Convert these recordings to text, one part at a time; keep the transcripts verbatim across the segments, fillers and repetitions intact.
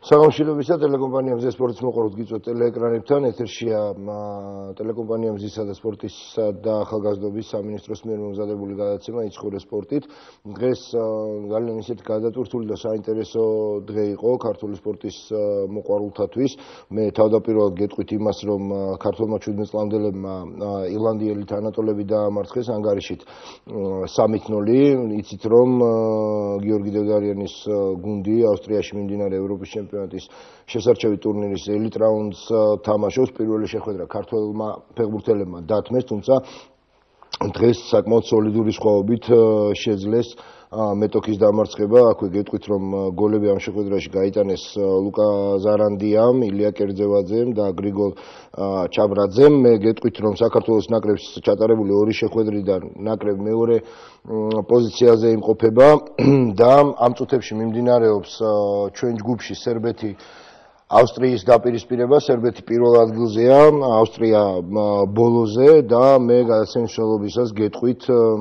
Სამშვიდობისა ტელეკომპანია მზის სპორტის მოყოლოდ გიწვევთ ტელეეკრანებთან ეთერშია ტელეკომპანია მზისა და სპორტისა და ახალგაზრდობის სამინისტროს მიერ მომზადებული გადაცემა იცხოვრე სპორტით. დღეს ძალიან ისეთი გადატვირთული და საინტერესო დღე იყო ქართული სპორტის მოყვარულთათვის. მე თავდაპირველად გეტყვით იმას, რომ ქართულმა ჩვიდმეტწლამდელებმა ირლანდიელი თანატოლები დაამარცხეს ანგარიშით სამი ნული. იცით რომ გიორგი დევდარიანის გუნდი ავსტრიაში მიმდინარე ევროპის ჩემპიონატის შესარჩევი ტურნირის ელიტ რაუნდს თამაშობს. პირველი შეხვედრა ქართველმა ფეხბურთელებმა დათმეს, თუმცა დღეს საკმაოდ სოლიდური სხვაობით შეძლეს მეტოქის დამარცხება. აქვე გეტყვით, რომ გოლები ამ შეხვედრაში გაიტანეს ლუკა ზარანდიამ, ილია კერძევაძემ და გრიგოლ ჩაბრაძემ. მე გეტყვით, რომ საქართველოს ნაკრებს ჩატარებული ორი შეხვედრიდან ნაკრები მეორე პოზიციაზე იმყოფება და ამ წუთებში მიმდინარეობს ჩვენ ჯგუფში სერბეთი ავსტრიის დაპირისპირება. სერბეთი პირველ ადგილზეა, ავსტრია ბოლოზე და მე გადაცემის მსვლელობისას გეტყვით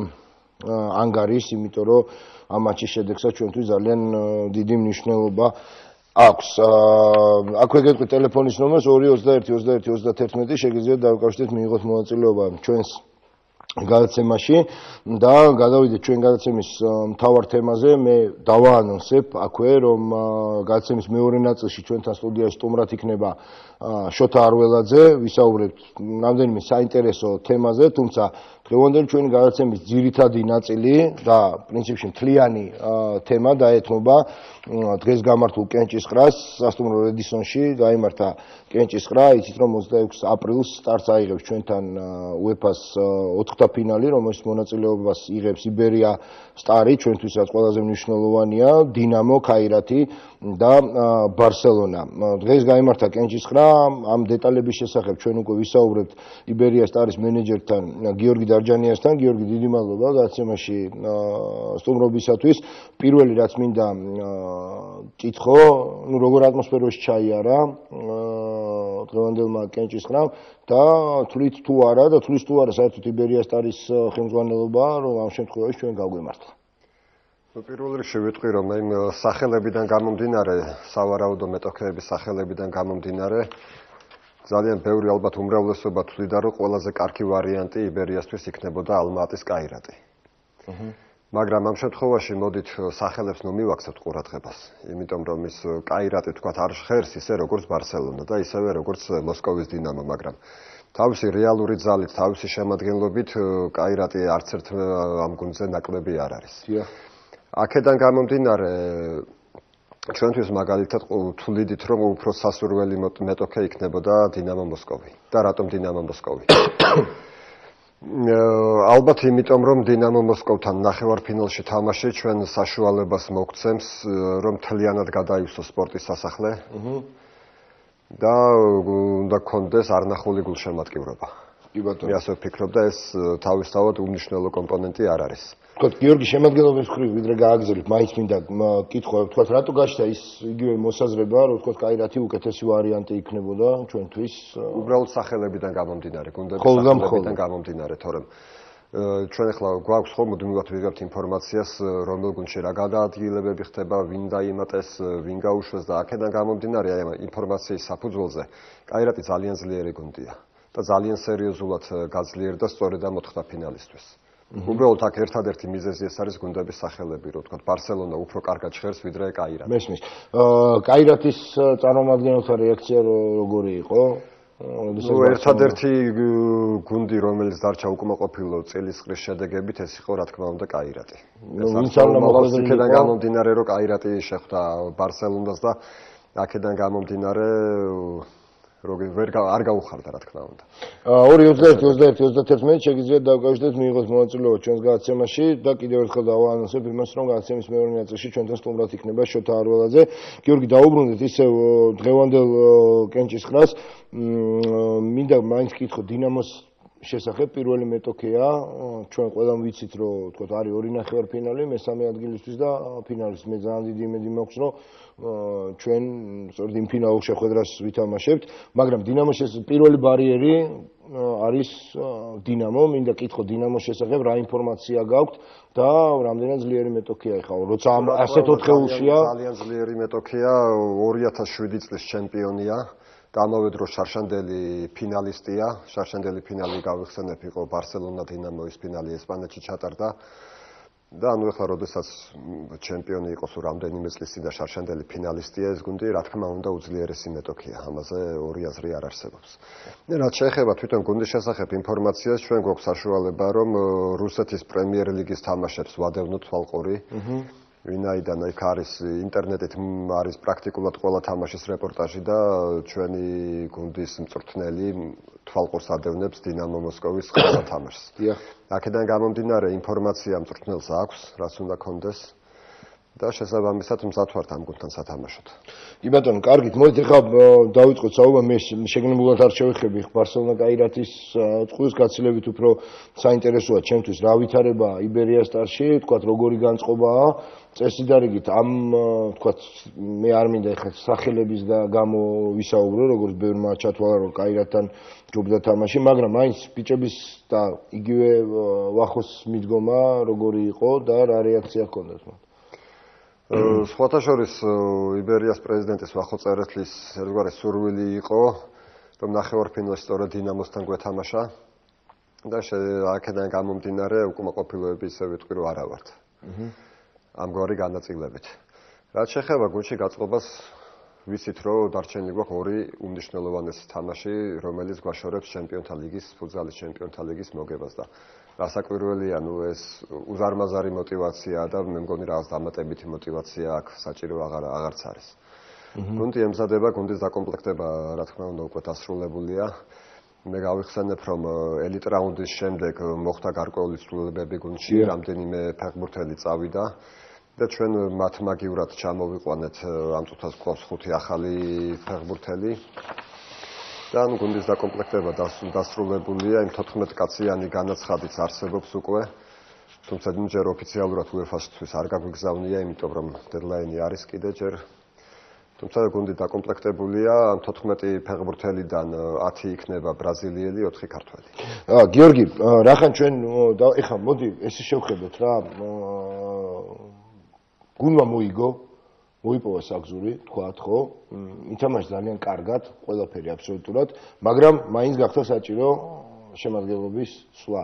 ანგარიშს, იმიტომ რომ ამ მატჩის შედეგსაც ჩვენთვის ძალიან დიდი მნიშვნელობა აქვს. აქვე გეტყვით ტელეფონის ნომერს ორი ოცდაერთი ოცდაერთი ოცდათერთმეტი, შეგიძლიათ დავუკავშირდეთ, მიიღოთ მონაწილეობა ჩვენს გადაცემაში და გადავიდეთ ჩვენ გადაცემის მთავარ თემაზე. მე დავაანონსებ აქვე, რომ გადაცემის მეორე ნაწილში ჩვენთან სტუდიაში სტუმრად იქნება შოთა არველაძე. ვისაუბრებთ რამდენიმე საინტერესო თემაზე, თუმცა დღევანდელი ჩვენი გადაცემის ძირითადი ნაწილი და პრინციპში მთლიანი თემა დაეთმობა დღეს გამართულ კენჭის ყრას. სასტუმრო რედისონში გაიმართა კენჭის ყრა. იცით რომ ოცდაექვსი აპრილს სტარტს აიღებს ჩვენთან უეფას ოთხთაფინალი, რომელშიც მონაწილეობას იღებს იბერია სტარი, ჩვენთვისაც ყველაზე მნიშვნელოვანია, დინამო, ქაირათი და ბარსელონა. დღეს გაიმართა კენჭის ყრა. ამ დეტალების შესახებ ჩვენ უკვე ვისაუბრებთ იბერია სტარის მენეჯერთან გიორგი დარჯანიასთან. გიორგი, დიდი მადლობა გადაცემაში სტუმრობისათვის. პირველი რაც მინდა კითხო, ნუ როგორ ატმოსფეროში ჩაიარა დღევანდელმა კენჭის ყრამ და თვლით თუ არა და თვლის თუ არა საერთოდ იბერია სტარის ხელმძღვანელობა, რომ ამ შემთხვევაში ჩვენ გავგვემართლა. პირველ რიგში ვიტყვი, რომ იმ სახელებიდან გამომდინარე, სავარაუდო მეტოქეების სახელებიდან გამომდინარე, ძალიან ბევრი ალბათ უმრავლესობა თვლიდა, რომ ყველაზე კარგი ვარიანტი იბერიასთვის იქნებოდა ალმა-ატის კაირატი. მაგრამ ამ შემთხვევაში მოდით სახელებს ნუ მივაქცევთ ყურადღებას, იმიტომ რომ ის კაირატი თქვათ არ ჟღერს ისე როგორც ბარსელონა და ისევე როგორც მოსკოვის დინამო, მაგრამ თავისი რეალური ძალით, თავისი შემადგენლობით კაირატი არც ერთ ამ გუნდზე ნაკლები არ არის. აქედან გამომდინარე ჩვენთვის მაგალითად თვლიდით, რომ უფრო სასურველი მეტოქე იქნებოდა დინამო მოსკოვი. და რატომ დინამო მოსკოვი? ალბათ იმიტომ, რომ დინამო მოსკოვთან ნახევარფინალში თამაში ჩვენ საშუალებას მოგცემს, რომ მთლიანად გადაივსოს სპორტის სასახლე და უნდა გქონდეს არნახული გულშემატკივრობა. მე ასე ვფიქრობ და ეს თავისთავად უმნიშვნელო კომპონენტი არ არის. თქვათ გიორგი შემადგენლობის მხრივ ვიდრე გააგრძელებ, მაინც მინდა კითხვა, თქვათ რატო გაჩნდა ის იგივე მოსაზრება, რომ თქვათ კაირათი უკეთესი ვარიანტი იქნებოდა ჩვენთვის? უბრალოდ სახელებიდან გამომდინარე, გუნდების სახელებიდან გამომდინარე, თორემ ჩვენ ახლა გვაქვს ხო მუდმივად ვიღებთ ინფორმაციას, რომელ გუნდში რა გადაადგილებები ხდება, ვინ დაიმატეს, ვინ გაუშვეს და აქედან გამომდინარე აი ამ ინფორმაციის საფუძველზე კაირატი ძალიან ძლიერი გუნდია და ძალიან სერიოზულად გაძლიერდა სწორედ ამ ოთხთაფინალისთვის. უბრალოდ აქ ერთადერთი მიზეზი ეს არის გუნდების სახელები, რომ თქვა ბარსელონა უფრო კარგად ჟღერს ვიდრე კაირატი. მესმის. კაირატის წარმომადგენელთა რეაქცია როგორი იყო? ნუ ერთადერთი გუნდი, რომელიც დარჩა უკმაყოფილო წელიწრის შედეგებით, ეს იყო რა თქმა უნდა კაირატი. ეს აქედან გამომდინარე, რომ კაირატი შეხვდა ბარსელონას და აქედან გამომდინარე როგორ ვერ არ გაუხარდა რა თქმა უნდა. ორი ოცდაერთი ოცდაერთი ოცდათერთმეტი შეგიძლიათ დავუკავშირდეთ, მიიღოთ მონაწილეობა ჩვენს გადაცემაში და კიდევ ერთხელ დავაანონსებ იმას, რომ გადაცემის მეორე ნაწილში ჩვენთან სტუმრად იქნება შოთა არველაძე. გიორგი, დაუბრუნდეთ ისევ დღევანდელ კენჭის ყრას. მინდა მაინც კითხო დინამოს შესახებ. პირველი მეტოქეა, ჩვენ ყველამ ვიცით, რომ თქო არის ორი ნახევარფინალი, მესამე ადგილისთვის და ფინალის. მე ძალიან დიდი იმედი მაქვს, რომ ჩვენ სწორედ იმ ფინალურ შეხვედრას ვითამაშებთ, მაგრამ დინამოს ეს პირველი ბარიერი არის დინამო, მინდა კითხო დინამოს შესახებ, რა ინფორმაცია გაქვთ და რამდენად ძლიერი მეტოქია ეხლა, როცა ამ ასეთ ოთხეულშია. ძალიან ძლიერი მეტოქია, ორი ათას შვიდი წლის ჩემპიონია და ამავე დროს შარშანდელი ფინალისტია. შარშანდელი ფინალი გავიხსენებ, იყო ბარსელონა დინამოის ფინალი ესპანეთში ჩატარდა. და ანუ ახლა როდესაც ჩემპიონი იყო სულ რამდენიმე წლის წინ და შარშანდელი ფინალისტია ეს გუნდი, რა თქმა უნდა უძლიერესი მეტოქია, ამაზე ორი აზრი არ არსებობს. რაც შეეხება თვითონ გუნდის შესახებ ინფორმაციას, ჩვენ გვაქვს საშუალება, რომ რუსეთის პრემიერ ლიგის თამაშებს ვადევნოთ თვალყური. ვინაიდან იქ არის ინტერნეტით არის პრაქტიკულად ყველა თამაშის რეპორტაჟი და ჩვენი გუნდის მწვრთნელი თვალყურს ადევნებს დინამო მოსკოვის ყველა თამაშს. აქედან გამომდინარე ინფორმაცია მწვრთნელს აქვს, რაც უნდა კონდეს და შესაბამისად მზად ვართ ამ გუნდთან სათამაშოდ. კი ბატონო, კარგით, მოდით ახლა დავიწყოთ საუბარ, მე შეგნებულად არ შევეხები ბარსელონა კაირათის წყვილს გაცილებით უფრო საინტერესოა ჩემთვის რა ვითარება იბერია სტარში, თქვათ როგორი განწყობაა წესიდარიგით ამ თქვათ მე არ მინდა ახლა სახელების გამო ვისაუბრო, როგორც ბევრმა ჩათვალა რომ კაირათთან ჯობდა თამაში, მაგრამ მაინც ბიჭების და იგივე ვახოს მიდგომა როგორი იყო და რა რეაქცია ჰქონდათ მათ. სხვათა შორის იბერიას პრეზიდენტის ვახო წერეთლის ერთგვარი სურვილი იყო, რომ ნახევარფინალში სწორედ დინამოსთან გვეთამაშა და აქედან გამომდინარე უკმაყოფილოები ისე ვიტყვი რომ არა ვართ. ამგვარი განაწილებით. რაც შეეხება გუნდში გაწყობას, ვიცით რომ დარჩენილი გვაქვს ორი უმნიშვნელოვანესი თამაში, რომელიც გვაშორებს ჩემპიონთა ლიგის, ფუტზალის ჩემპიონთა ლიგის მოგებას და რასაკვირველია, ნუ ეს უზარმაზარი მოტივაციაა და მე მგონი რაღაც დამატებითი მოტივაცია აქ საჭირო აღარ აღარც არის. გუნდი ემზადება, გუნდის დაკომპლექტება, რა თქმა უნდა, უკვე დასრულებულია. მე გავიხსენებ, რომ ელიტ რაუნდის შემდეგ მოხდა გარკვეული ცვლილებები გუნდში, რამდენიმე ფეხბურთელი წავიდა და ჩვენ მათ მაგივრად ჩამოვიყვანეთ ამ წუთას გვყავს ხუთი ახალი ფეხბურთელი. და ანუ გუნდის დაკომპლექტება დასრულებულია, იმ თოთხმეტ კაციანი განაცხადიც არსებობს უკვე. თუმცა ჯერ ოფიციალურად უეფას-თვის არ გაგვიგზავნია, იმიტომ რომ დედლაინი არის კიდე ჯერ. თუმცა გუნდი დაკომპლექტებულია, ამ თოთხმეტი ფეხბურთელიდან ათი იქნება ბრაზილიელი, ოთხი ქართველი. აა გიორგი, რახან ჩვენ ეხლა მოდი ესე შევხედოთ რა. გუნდმა მოიგო, მოიპოვა საგზური, თქვათ ხო? ითამაშა ძალიან კარგად, ყველაფერი აბსოლუტურად, მაგრამ მაინც გახდა საჭირო შემადგენლობის სვლა.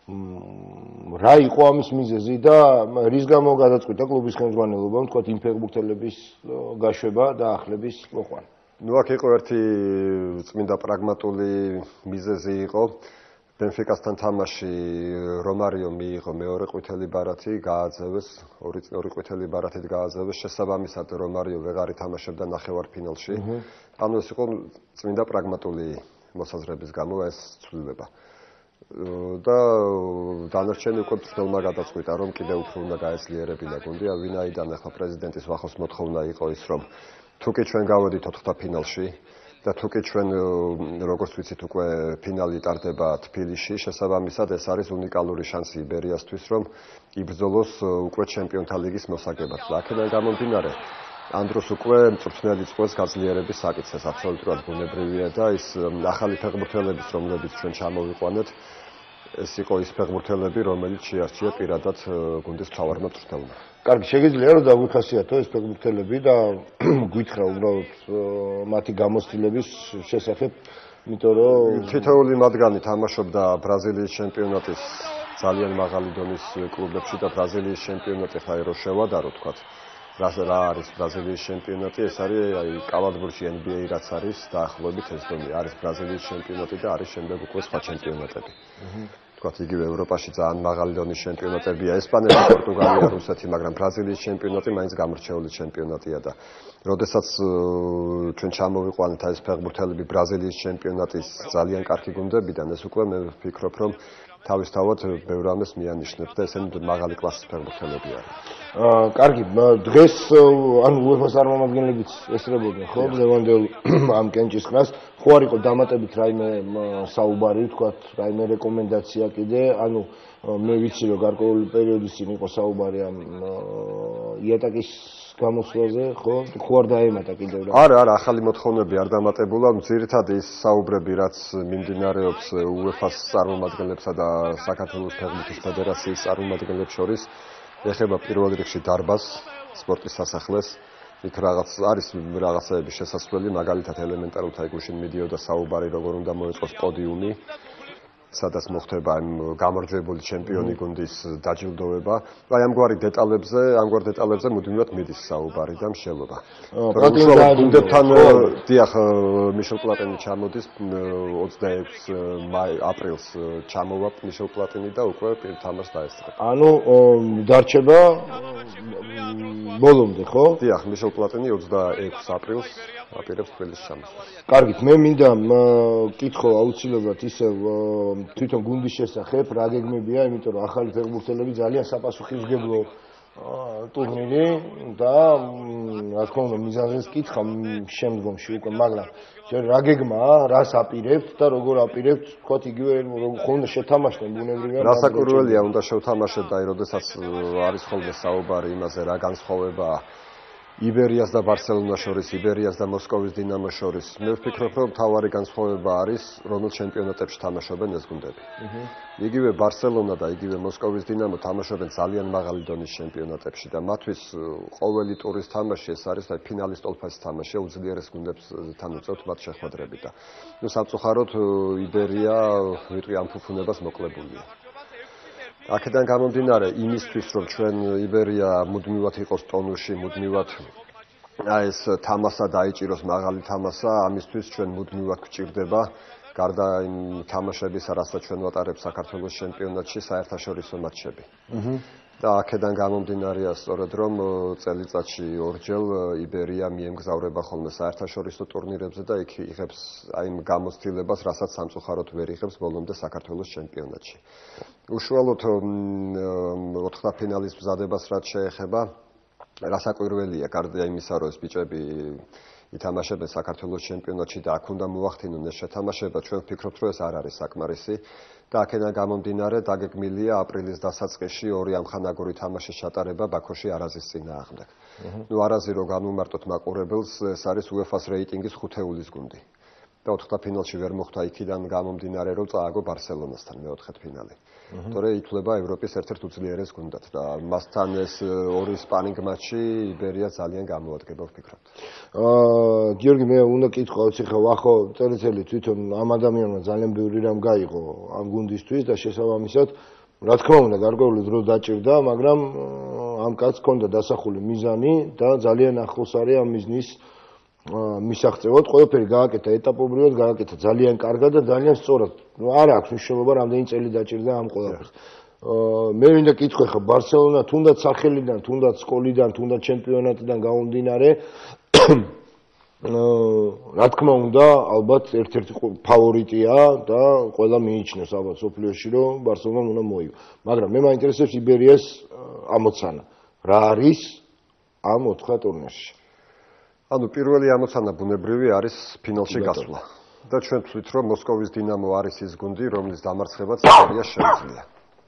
რა იყო ამის მიზეზი და რის გამო გადაწყვიტა კლუბის ხელმძღვანელობამ თქვათ იმ ფეხბურთელების გაშვება და ახლების მოყვანა? ნუ აქ იყო ერთი წმინდა პრაგმატული მიზეზი იყო. ბენფიკასთან თამაში რომარიო მიიღო მეორე ყვითელი ბარათი, გააძევეს, ორი ორი ყვითელი ბარათით გააძევეს, შესაბამისად რომარიო ვეღარ ითამაშებდა ნახევარფინალში. ანუ ეს იყო წმინდა პრაგმატული მოსაზრების გამო ეს ცვლილება. და დანარჩენი უკვე მწვრთნელმა გადაწყვიტა, რომ კიდევ უფრო უნდა გაეძლიერებინა გუნდი, ვინაიდან ახლა პრეზიდენტის ვახოს მოთხოვნა იყო ის, რომ თუკი ჩვენ გავედით ოთხთაფინალში და თუკი ჩვენ როგორც ვიცით უკვე ფინალი ტარდება თბილისში, შესაბამისად ეს არის უნიკალური შანსი იბერიასთვის, რომ იბრძოლოს უკვე ჩემპიონთა ლიგის მოსაგებად. აქედან გამომდინარე, ამ დროს უკვე მწვრთნელი წყვილს გაძლიერების საკითხს აბსოლუტურად ბუნებრივია და ის ახალი ფეხბურთელების, რომლებიც ჩვენ ჩამოვიყვანეთ, ეს იყო ის ფეხბურთელები, რომელიც შეარჩია პირადად გუნდის მთავარმა მწვრთნელმა. კარგი, შეგიძლია რომ დაგვიხასიათო ეს ფეხბურთელები და გითხრა უბრალოდ მათი გამოცდილების შესახებ, იმიტომ რომ თითოეული მათგანი თამაშობდა ბრაზილიის ჩემპიონატის ძალიან მაღალი დონის კლუბებში და ბრაზილიის ჩემპიონატი ხაი რო შევადარო თქვათ. რა არის ბრაზილიის ჩემპიონატი? ეს არის აი კალათბურთში ენ ბი ეი რაც არის დაახლოებით ეს დონე. არის ბრაზილიის ჩემპიონატი და არის შემდეგ უკვე სხვა ჩემპიონატები. თქვათ იგივე ევროპაში ძალიან მაღალი დონის ჩემპიონატებია ესპანეთი, პორტუგალია, რუსეთი, მაგრამ ბრაზილიის ჩემპიონატი მაინც გამორჩეული ჩემპიონატია და როდესაც ჩვენ ჩამოვიყვანეთ ეს ფეხბურთელები ბრაზილიის ჩემპიონატის ძალიან კარგი გუნდებიდან, ეს უკვე მე ვფიქრობ, რომ თავისთავად ბევრ ამას მიანიშნებს და ესენი მაღალი კლასის ფეხბურთელები არის. აა კარგი, დღეს ანუ უეფას წარმომადგენლებიც ესწრებოდნენ ხო ლევანდელ ამ კენჭისყრას, ხო არ იყო დამატებით რაიმე საუბარი, თქვათ, რაიმე რეკომენდაცია კიდე, ანუ მე ვიცი რომ გარკვეული პერიოდის წინ იყო საუბარი ამ იატაკის გამოსვლაზე, ხო? ხო არ დაემატა კიდევ რა. არა, არა, ახალი მოთხოვნები არ დამატებულა, ძირითადად ის საუბრები, რაც მიმდინარეობს უეფას წარმომადგენლებსა და საქართველოს ფეხბურთის ფედერაციის წარმომადგენლებს შორის, ეხება პირველ რიგში დარბაზს, სპორტის სასახლეს. იქ რაღაც არის რაღაცაების შესაძლებელი, მაგალითად ელემენტარულად აი გუშინ მიდიოდა საუბარი, როგორ უნდა მოეწყოს პოდიუმი, სადაც მოხდება იმ გამარჯვებული ჩემპიონი გუნდის დაჯილდოვება. აი ამგვარი დეტალებზე, ამგვარ დეტალებზე მუდმივად მიდის საუბარი და მსჯელობა. პლატინი გუნდებთან დიახ, მიშელ პლატინი ჩამოდის ოცდაექვსი აპრილს ჩამოვა მიშელ პლატინი და უკვე თამაშს დაესწრება. ანუ დარჩება ბოლომდე, ხო? დიახ, მიშელ პლატინი ოცდაექვსი აპრილს აპირებს თბილისში ჩამოსვლას. კარგით, მე მინდა კითხო აუცილებლად ისე თვითონ გუნდის შესახებ რა გეგმებია, იმიტომ რომ ახალი ფეხბურთელები ძალიან საპასუხისმგებლო ტურნირი და რა თქმა უნდა მიზანზეც კითხა შემდგომში უკვე, მაგრამ შენ რა გეგმაა, რას აპირებთ და როგორ აპირებთ, თქვათ იგივე ხომ შეთამაშდნენ ბუნებრივია. რასაკვირველია, უნდა შევთამაშოთ და აი როდესაც არის ხოლმე საუბარი იმაზე რა განსხვავებაა იბერიას და ბარსელონას შორის, იბერიას და მოსკოვის დინამოს შორის. მე ვფიქრობ, რომ მთავარი განსხვავება არის, რომელ ჩემპიონატებში თამაშობენ ეს გუნდები. იგივე ბარსელონა და იგივე მოსკოვის დინამო თამაშობენ ძალიან მაღალი დონის ჩემპიონატებში და მათთვის ყოველი ტურის თამაში ეს არის აი ფინალის ტოლფასის თამაში, უძლიერეს გუნდებთან უწევთ მათ შეხვედრებით და ნუ სამწუხაროდ იბერია ვიტყვი ამ ფუფუნებას მოკლებულია. აქედან გამომდინარე იმისთვის, რომ ჩვენ იბერია მუდმივად იყოს ტონუსში, მუდმივად აი ეს თამასა დაიჭიროს მაღალი თამასა, ამისთვის ჩვენ მუდმივად გვჭირდება გარდა იმ თამაშებისა, რასაც ჩვენ ვატარებთ საქართველოს ჩემპიონატში, საერთაშორისო მატჩები. და აქედან გამომდინარეა სწორედ რომ წელიწადში ორჯერ იბერია მიემგზავრება ხოლმე საერთაშორისო ტურნირებზე და იქ იღებს აი იმ გამოცდილებას, რასაც სამწუხაროდ ვერ იღებს ბოლომდე საქართველოს ჩემპიონატში. უშუალოდ ოთხთაფინალის მზადებას რაც შეეხება, რასაკვირველია, გარდა იმისა, რომ ეს ბიჭები ითამაშებენ საქართველოს ჩემპიონატში და აქ უნდა მოახდინონ ეს შეთამაშება, ჩვენ ვფიქრობთ, რომ ეს არ არის საკმარისი და აქედან გამომდინარე დაგეგმილია აპრილის დასაწყისში ორი ამხანაგური თამაშის ჩატარება ბაქოში არაზის წინააღმდეგ. ნუ არაზი რო გამომარტოთ მაყურებელს, ეს არის უეფას რეიტინგის ხუთეულის გუნდი. და ოთხთაფინალში ვერ მოხვდა იქიდან გამომდინარე, რომ წააგო ბარსელონასთან მეოთხედფინალი. თორე ითვლება ევროპის ერთ-ერთ უძლიერეს გუნდად და მასთან ეს ორი სპარინგ მატჩი იბერია ძალიან გამოადგება ვფიქრობ. აა გიორგი, მე უნდა კითხო, აუცი ხა ვახო წერეთელი თვითონ ამ ადამიანმა ძალიან ბევრი რამ გაიღო ამ გუნდისთვის და შესაბამისად რა თქმა უნდა გარკვეული დრო დაჭირდა, მაგრამ ამ კაცს ჰქონდა დასახული მიზანი და ძალიან ახლოს არის ამ მიზნის მისაღწევად, ყველაფერი გააკეთა ეტაპობრივად, გააკეთა ძალიან კარგად და ძალიან სწორად. ნუ არ აქვს მნიშვნელობა რამდენი წელი დაჭირდა ამ ყველაფერს. მე მინდა კითხო ხა ბარსელონა თუნდაც სახელიდან, თუნდაც სკოლიდან, თუნდაც ჩემპიონატიდან გამომდინარე, რა თქმა უნდა, ალბათ ერთ-ერთი ფავორიტია და ყველა მიიჩნევს ალბათ სოფლიოში, რომ ბარსელონამ უნდა მოიგო. მაგრამ მე მაინტერესებს იბერიას ამოცანა. რა არის ამ ოთხ ტურნირში? ანუ პირველი ამოცანა ბუნებრივი არის ფინალში გასვლა. და ჩვენ ვთვლით, რომ მოსკოვის დინამო არის ის გუნდი, რომლის დამარცხებაც იბერიას შეუძლია.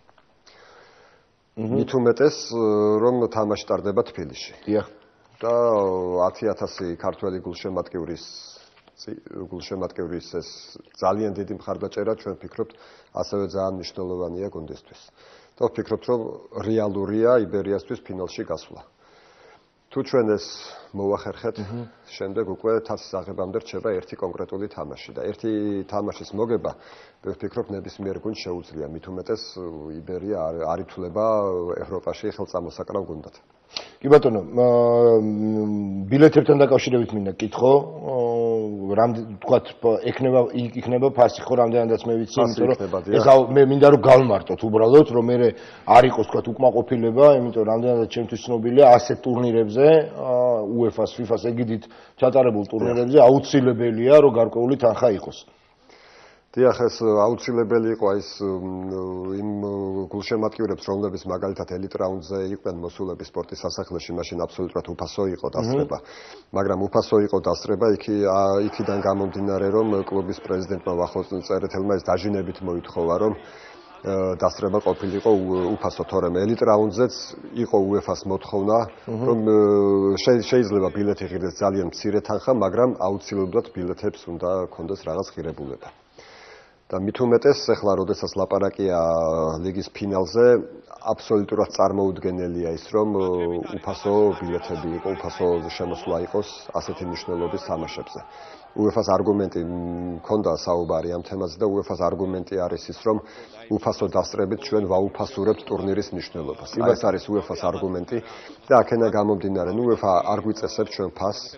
მით უმეტეს, რომ თამაში ტარდება თბილისში. დიახ. და ათი ათასი ქართველი გულშემატკივრის გულშემატკივრის ეს ძალიან დიდი მხარდაჭერა ჩვენ ვფიქრობთ, ასევე ძალიან მნიშვნელოვანია გუნდისთვის. და ვფიქრობთ, რომ რეალურია იბერიასთვის ფინალში გასვლა. თუ ჩვენ ეს მოვახერხეთ, შემდეგ უკვე თასის აღებამდე რჩება ერთი კონკრეტული თამაში და ერთი თამაშის მოგება, მე ვფიქრობ, ნებისმიერ გუნდს შეუძლია, მით უმეტეს იბერია არ ითვლება ევროპაში ხელწამოსაკრავ გუნდად. კი ბატონო, ბილეთებთან დაკავშირებით მინდა კითხო, რამდენ თქვათ ექნება იქნება ფასი ხო რამდენადაც მე ვიცი, იმიტომ რომ ეს მე მინდა რომ გავმარტოთ უბრალოდ, რომ მე არ იყოს თქვათ უკმაყოფილება, იმიტომ რამდენადაც ჩემთვის ცნობილია ასეთ ტურნირებზე, უეფას, ფიფას ეგიდით ჩატარებულ ტურნირებზე აუცილებელია რომ გარკვეული თანხა იყოს. დიახ, ეს აუცილებელი იყო ის იმ გულშემატკივრებს, რომლებიც მაგალითად ელიტ რაუნდზე იყვნენ მოსულები სპორტის სასახლეში, მაშინ აბსოლუტურად უფასო იყო დასწრება. მაგრამ უფასო იყო დასწრება, იქი იქიდან გამომდინარე, რომ კლუბის პრეზიდენტმა ვახოს წერეთელმა ეს დაჟინებით მოითხოვა, რომ დასწრება ყოფილიყო უფასო, თორემ ელიტ რაუნდზეც იყო უეფას მოთხოვნა, რომ შეიძლება ბილეთი ღირდეს ძალიან მცირე თანხა, მაგრამ აუცილებლად ბილეთებს უნდა ქონდეს რაღაც ღირებულება. და მით უმეტეს, ახლა როდესაც ლაპარაკია ლიგის ფინალზე, აბსოლუტურად წარმოუდგენელია ის, რომ უფასო ბილეთები იყო, უფასო შემოსვლა იყოს ასეთი მნიშვნელობის თამაშებზე. უეფას არგუმენტი მქონდა საუბარი ამ თემაზე და უეფას არგუმენტი არის ის, რომ უფასო დასწრებით ჩვენ ვაუფასურებთ ტურნირის მნიშვნელობას. აი ეს არის უეფას არგუმენტი და აქედან გამომდინარე, ნუ უეფა არ გვიწესებს ჩვენ ფასს.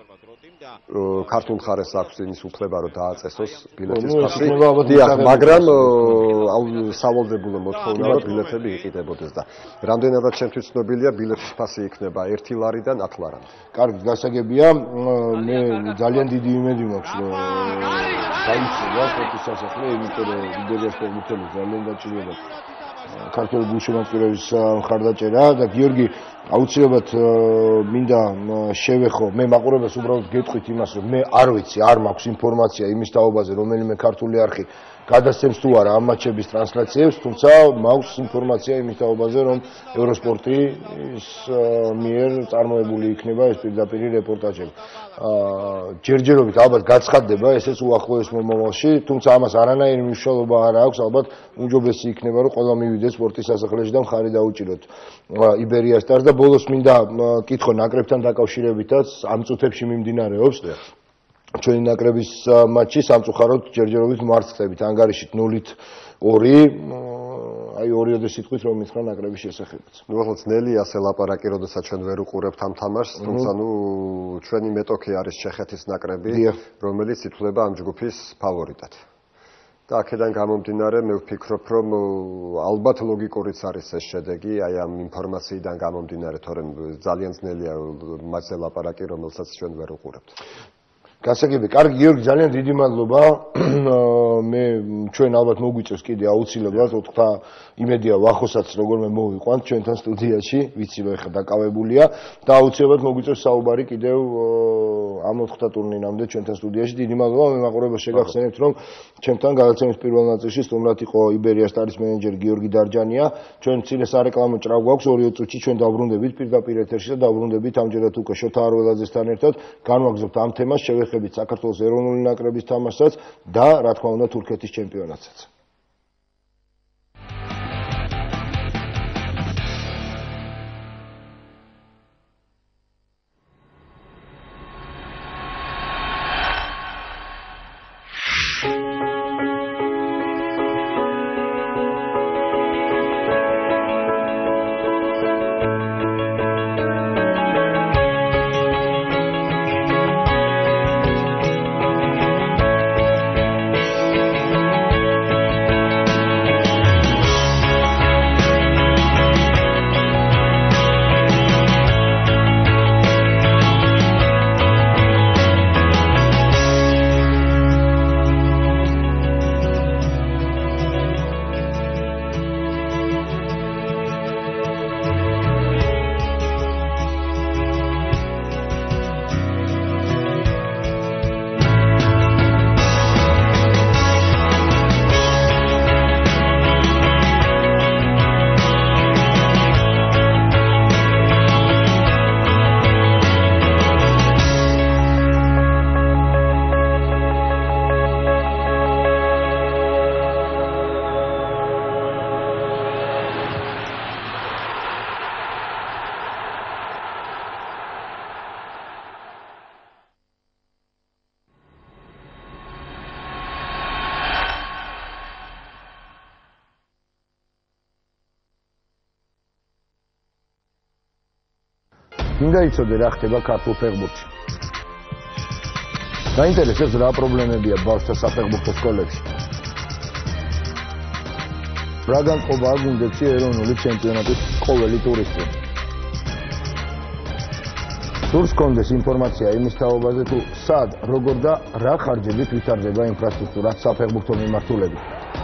ქართულ მხარეს აქვს იმის უფლება, რომ დააწესოს ბილეთის ფასი. დიახ, მაგრამ სავალდებულო მოთხოვნა, რომ ბილეთები იყიდებოდეს და რამდენადაც ჩემთვის ცნობილია, ბილეთის ფასი იქნება ერთი ლარიდან ათ ლარამდე. კარგი, გასაგებია, მე ძალიან დიდი იმედი მაქვს, რომ გაიცემა სპორტის სასახლე, იმიტომ რომ იბერია სპორტმოთელი ძალიან დაჭირდება ქართული გულშემატკივრების მხარდაჭერა და გიორგი აუცილებლად მინდა შევეხო, მე მაყურებელს უბრალოდ გეტყვით იმას, რომ მე არ ვიცი, არ მაქვს ინფორმაცია იმის თაობაზე, რომელიმე ქართული არხი გადასცემს თუ არა ამ მატჩების ტრანსლაციებს, თუმცა მაქვს ინფორმაცია იმის თაობაზე, რომ ევროსპორტის მიერ წარმოებული იქნება ეს პირდაპირი რეპორტაჟები. ჯერჯერობით ალბათ გაცხადდება ესეც უახლოეს მომავალში, თუმცა ამას არანაირი მნიშვნელობა არ აქვს, ალბათ უმჯობესი იქნება, რომ ყველა მივიდეს სპორტის სასახლეში და მხარი დაუჭიროთ იბერია სტარს და ბოლოს მინდა კითხო ნაკრებთან დაკავშირებითაც ამ წუთებში მიმდინარეობს. ჩვენი ნაკრების მატჩი სამწუხაროდ ჯერჯერობით მარცხებით ანგარიშით ნულით ორი, აი ორიოდე სიტყვით რომ მითხრა ნაკრების შესახებაც. ნუ ახლა ძნელი ასე ლაპარაკი, როდესაც ჩვენ ვერ უყურებთ ამ თამაშს, თუმცა ნუ ჩვენი მეტოქი არის ჩეხეთის ნაკრები, რომელიც ითვლება ამ ჯგუფის ფავორიტად. და აქედან გამომდინარე, მე ვფიქრობ, რომ ალბათ ლოგიკურიც არის ეს შედეგი, აი ამ ინფორმაციიდან გამომდინარე, თორემ ძალიან ძნელია მათზე ლაპარაკი, რომელსაც ჩვენ ვერ უყურებთ. გასაგები, კარგი გიორგი, ძალიან დიდი მადლობა. მე ჩვენ ალბათ მოგვიწევს კიდე აუცილებლად ოთხთა იმედია ვახოსაც როგორმე მოვიყვანთ ჩვენთან სტუდიაში, ვიცი რომ ეხლა დაკავებულია და აუცილებლად მოგვიწევს საუბარი კიდევ ამ ოთხთა ტურნირამდე ჩვენთან სტუდიაში. დიდი მადლობა, მე მაყურებელს შეგახსენებთ, რომ ჩვენთან გადაცემის პირველ ნაწილში სტუმრად იყო იბერია სტარის მენეჯერი გიორგი დარჯანია. ჩვენ მცირე სარეკლამო ჭრა გვაქვს, ორი წუთში ჩვენ დავბრუნდებით პირდაპირ ეთერში და დავბრუნდებით ამჯერად უკვე შოთა არველაძესთან ერთად. განვაგრძობთ ამ თემას, შევეხებით საქართველოს ეროვნული ნაკრების თამაშსაც და რა თქმა უნდა თურქეთის ჩემპიონატსაც. მინდა იცოდე რა ხდება ქართულ ფეხბურთში. გაინტერესებს რა პრობლემებია ბავშვთა საფეხბურთო სკოლებში. რა განწყობაა გუნდებში ეროვნული ჩემპიონატის ყოველი ტურისტი. სურს კონდეს ინფორმაცია იმის თაობაზე თუ სად, როგორ და რა ხარჯებით ვითარდება ინფრასტრუქტურა საფეხბურთო მიმართულებით.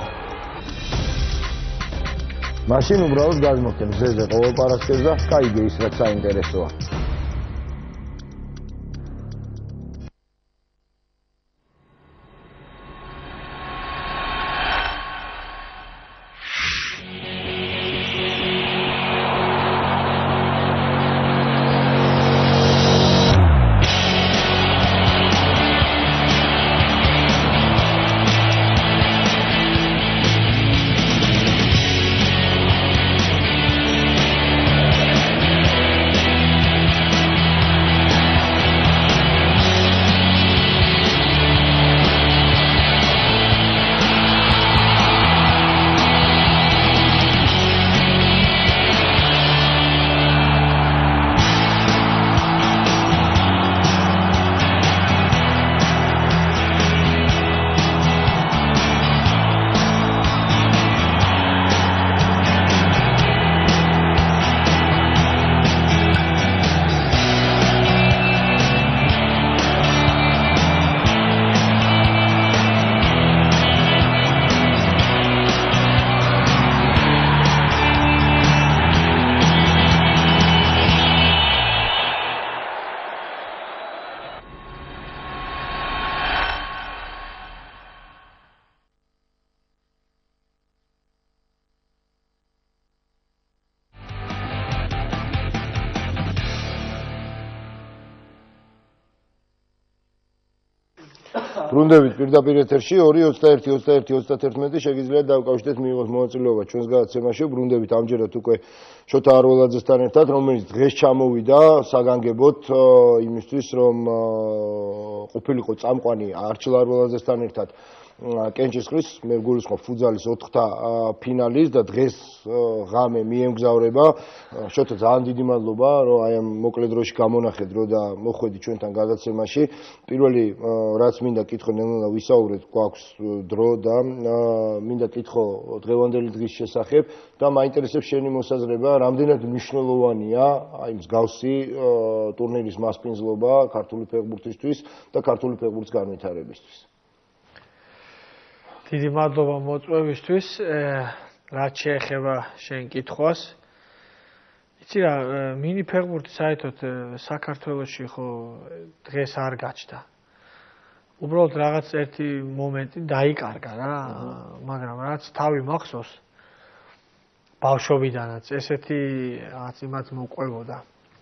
მაშინ უბრალოდ გადმოხდეთ მზეზე ყოველ პარასკევს და გაიგე ის რაც საინტერესოა. ბრუნდებით პირდაპირ ეთერში ორი ოცდაერთი ოცდაერთი ოცდათერთმეტი შეგიძლიათ დავკავშირდეთ მიიღოს მონაწილეობა ჩვენს გადაცემაში. ბრუნდებით ამჯერად უკვე შოთა არველაძესთან ერთად, რომელიც დღეს ჩამოვიდა საგანგებოდ იმისთვის, რომ ყოფილიყო წამყვანი არჩილ არველაძესთან ერთად კენჭისყრის, მე გულისხმობ ფუძალის ოთხთა ფინალის და დღეს ღამე მიემგზავრება. შოთა ძალიან დიდი მადლობა, რომ აი ამ მოკლე დროში გამონახეთ დრო და მოხვედი ჩვენთან გადაცემაში. პირველი რაც მინდა კითხო ნელ-ნელა ვისაუბრეთ, გვაქვს დრო და მინდა კითხო დღევანდელი დღის შესახებ და მაინტერესებს შენი მოსაზრება, რამდენად მნიშვნელოვანია აი მსგავსი ტურნირის მასპინძლობა ქართული ფეხბურთისთვის და ქართული ფეხბურთის განვითარებისთვის. დიდი მადლობა მოწვევისთვის, რაც შეეხება შენ კითხვას. იცი რა, მინი ფეხბურთი საერთოდ საქართველოში ხო დღეს არ გაჩნდა. უბრალოდ რაღაც ერთი მომენტი დაიკარგა რა, მაგრამ რაც თავი მახსოვს ბავშვობიდანაც ესეთი რაღაც იმათ მოყვებოდა.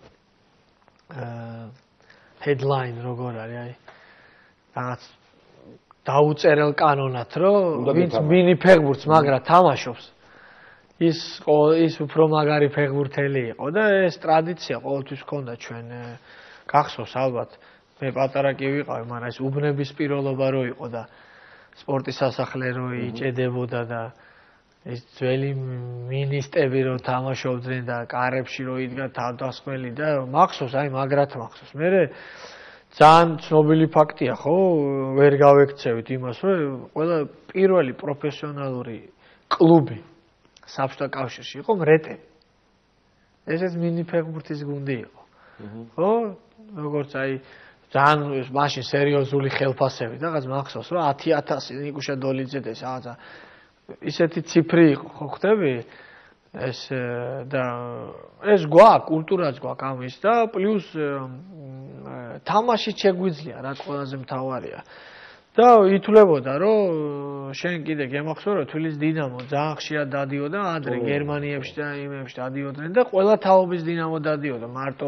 headline როგორ არის, აი რაღაც დაუწერელ კანონად, რომ ვინც მინი ფეხბურთს მაგრა თამაშობს, ის ის უფრო მაგარი ფეხბურთელი იყო და ეს ტრადიცია ყოველთვის ჰქონდა ჩვენ. გახსოვს ალბათ, მე პატარა კი ვიყავი, მაგრამ ეს უბნების პიროლობა რო იყო და სპორტის სასახლე რო იჭედებოდა და ეს ძველი მინისტები რო თამაშობდნენ და კარებში რო იდგა თავდასხმელი და მახსოვს, აი მაგრად მახსოვს. მე ძალიან ცნობილი ფაქტია, ხო? ვერ გავექცევით იმას, რომ ყველა პირველი პროფესიონალური კლუბი საბჭოთა კავშირში იყო მრეტე. ესეც მინი ფეხბურთის გუნდი იყო. ხო? როგორც აი ძალიან მაშინ სერიოზული ხელფასები და რაღაც მახსოვს, რომ ათი ათასი ნიკუშა დოლიძედეს რაღაცა ისეთი ციფრი იყო, ხო ხდები? ეს და ეს გვაქვს, კულტურაც გვაქვს ამის და პლუს თამაში შეგვიძლია, რაც ყველაზე მთავარია. და ითვლებოდა, რომ შენ კიდე გემახსოვრე, რომ თბილისის დინამო ძალიან ხშირად დადიოდა ადრე გერმანიებში და იმებში დადიოდნენ და ყველა თაობის დინამო დადიოდა, მარტო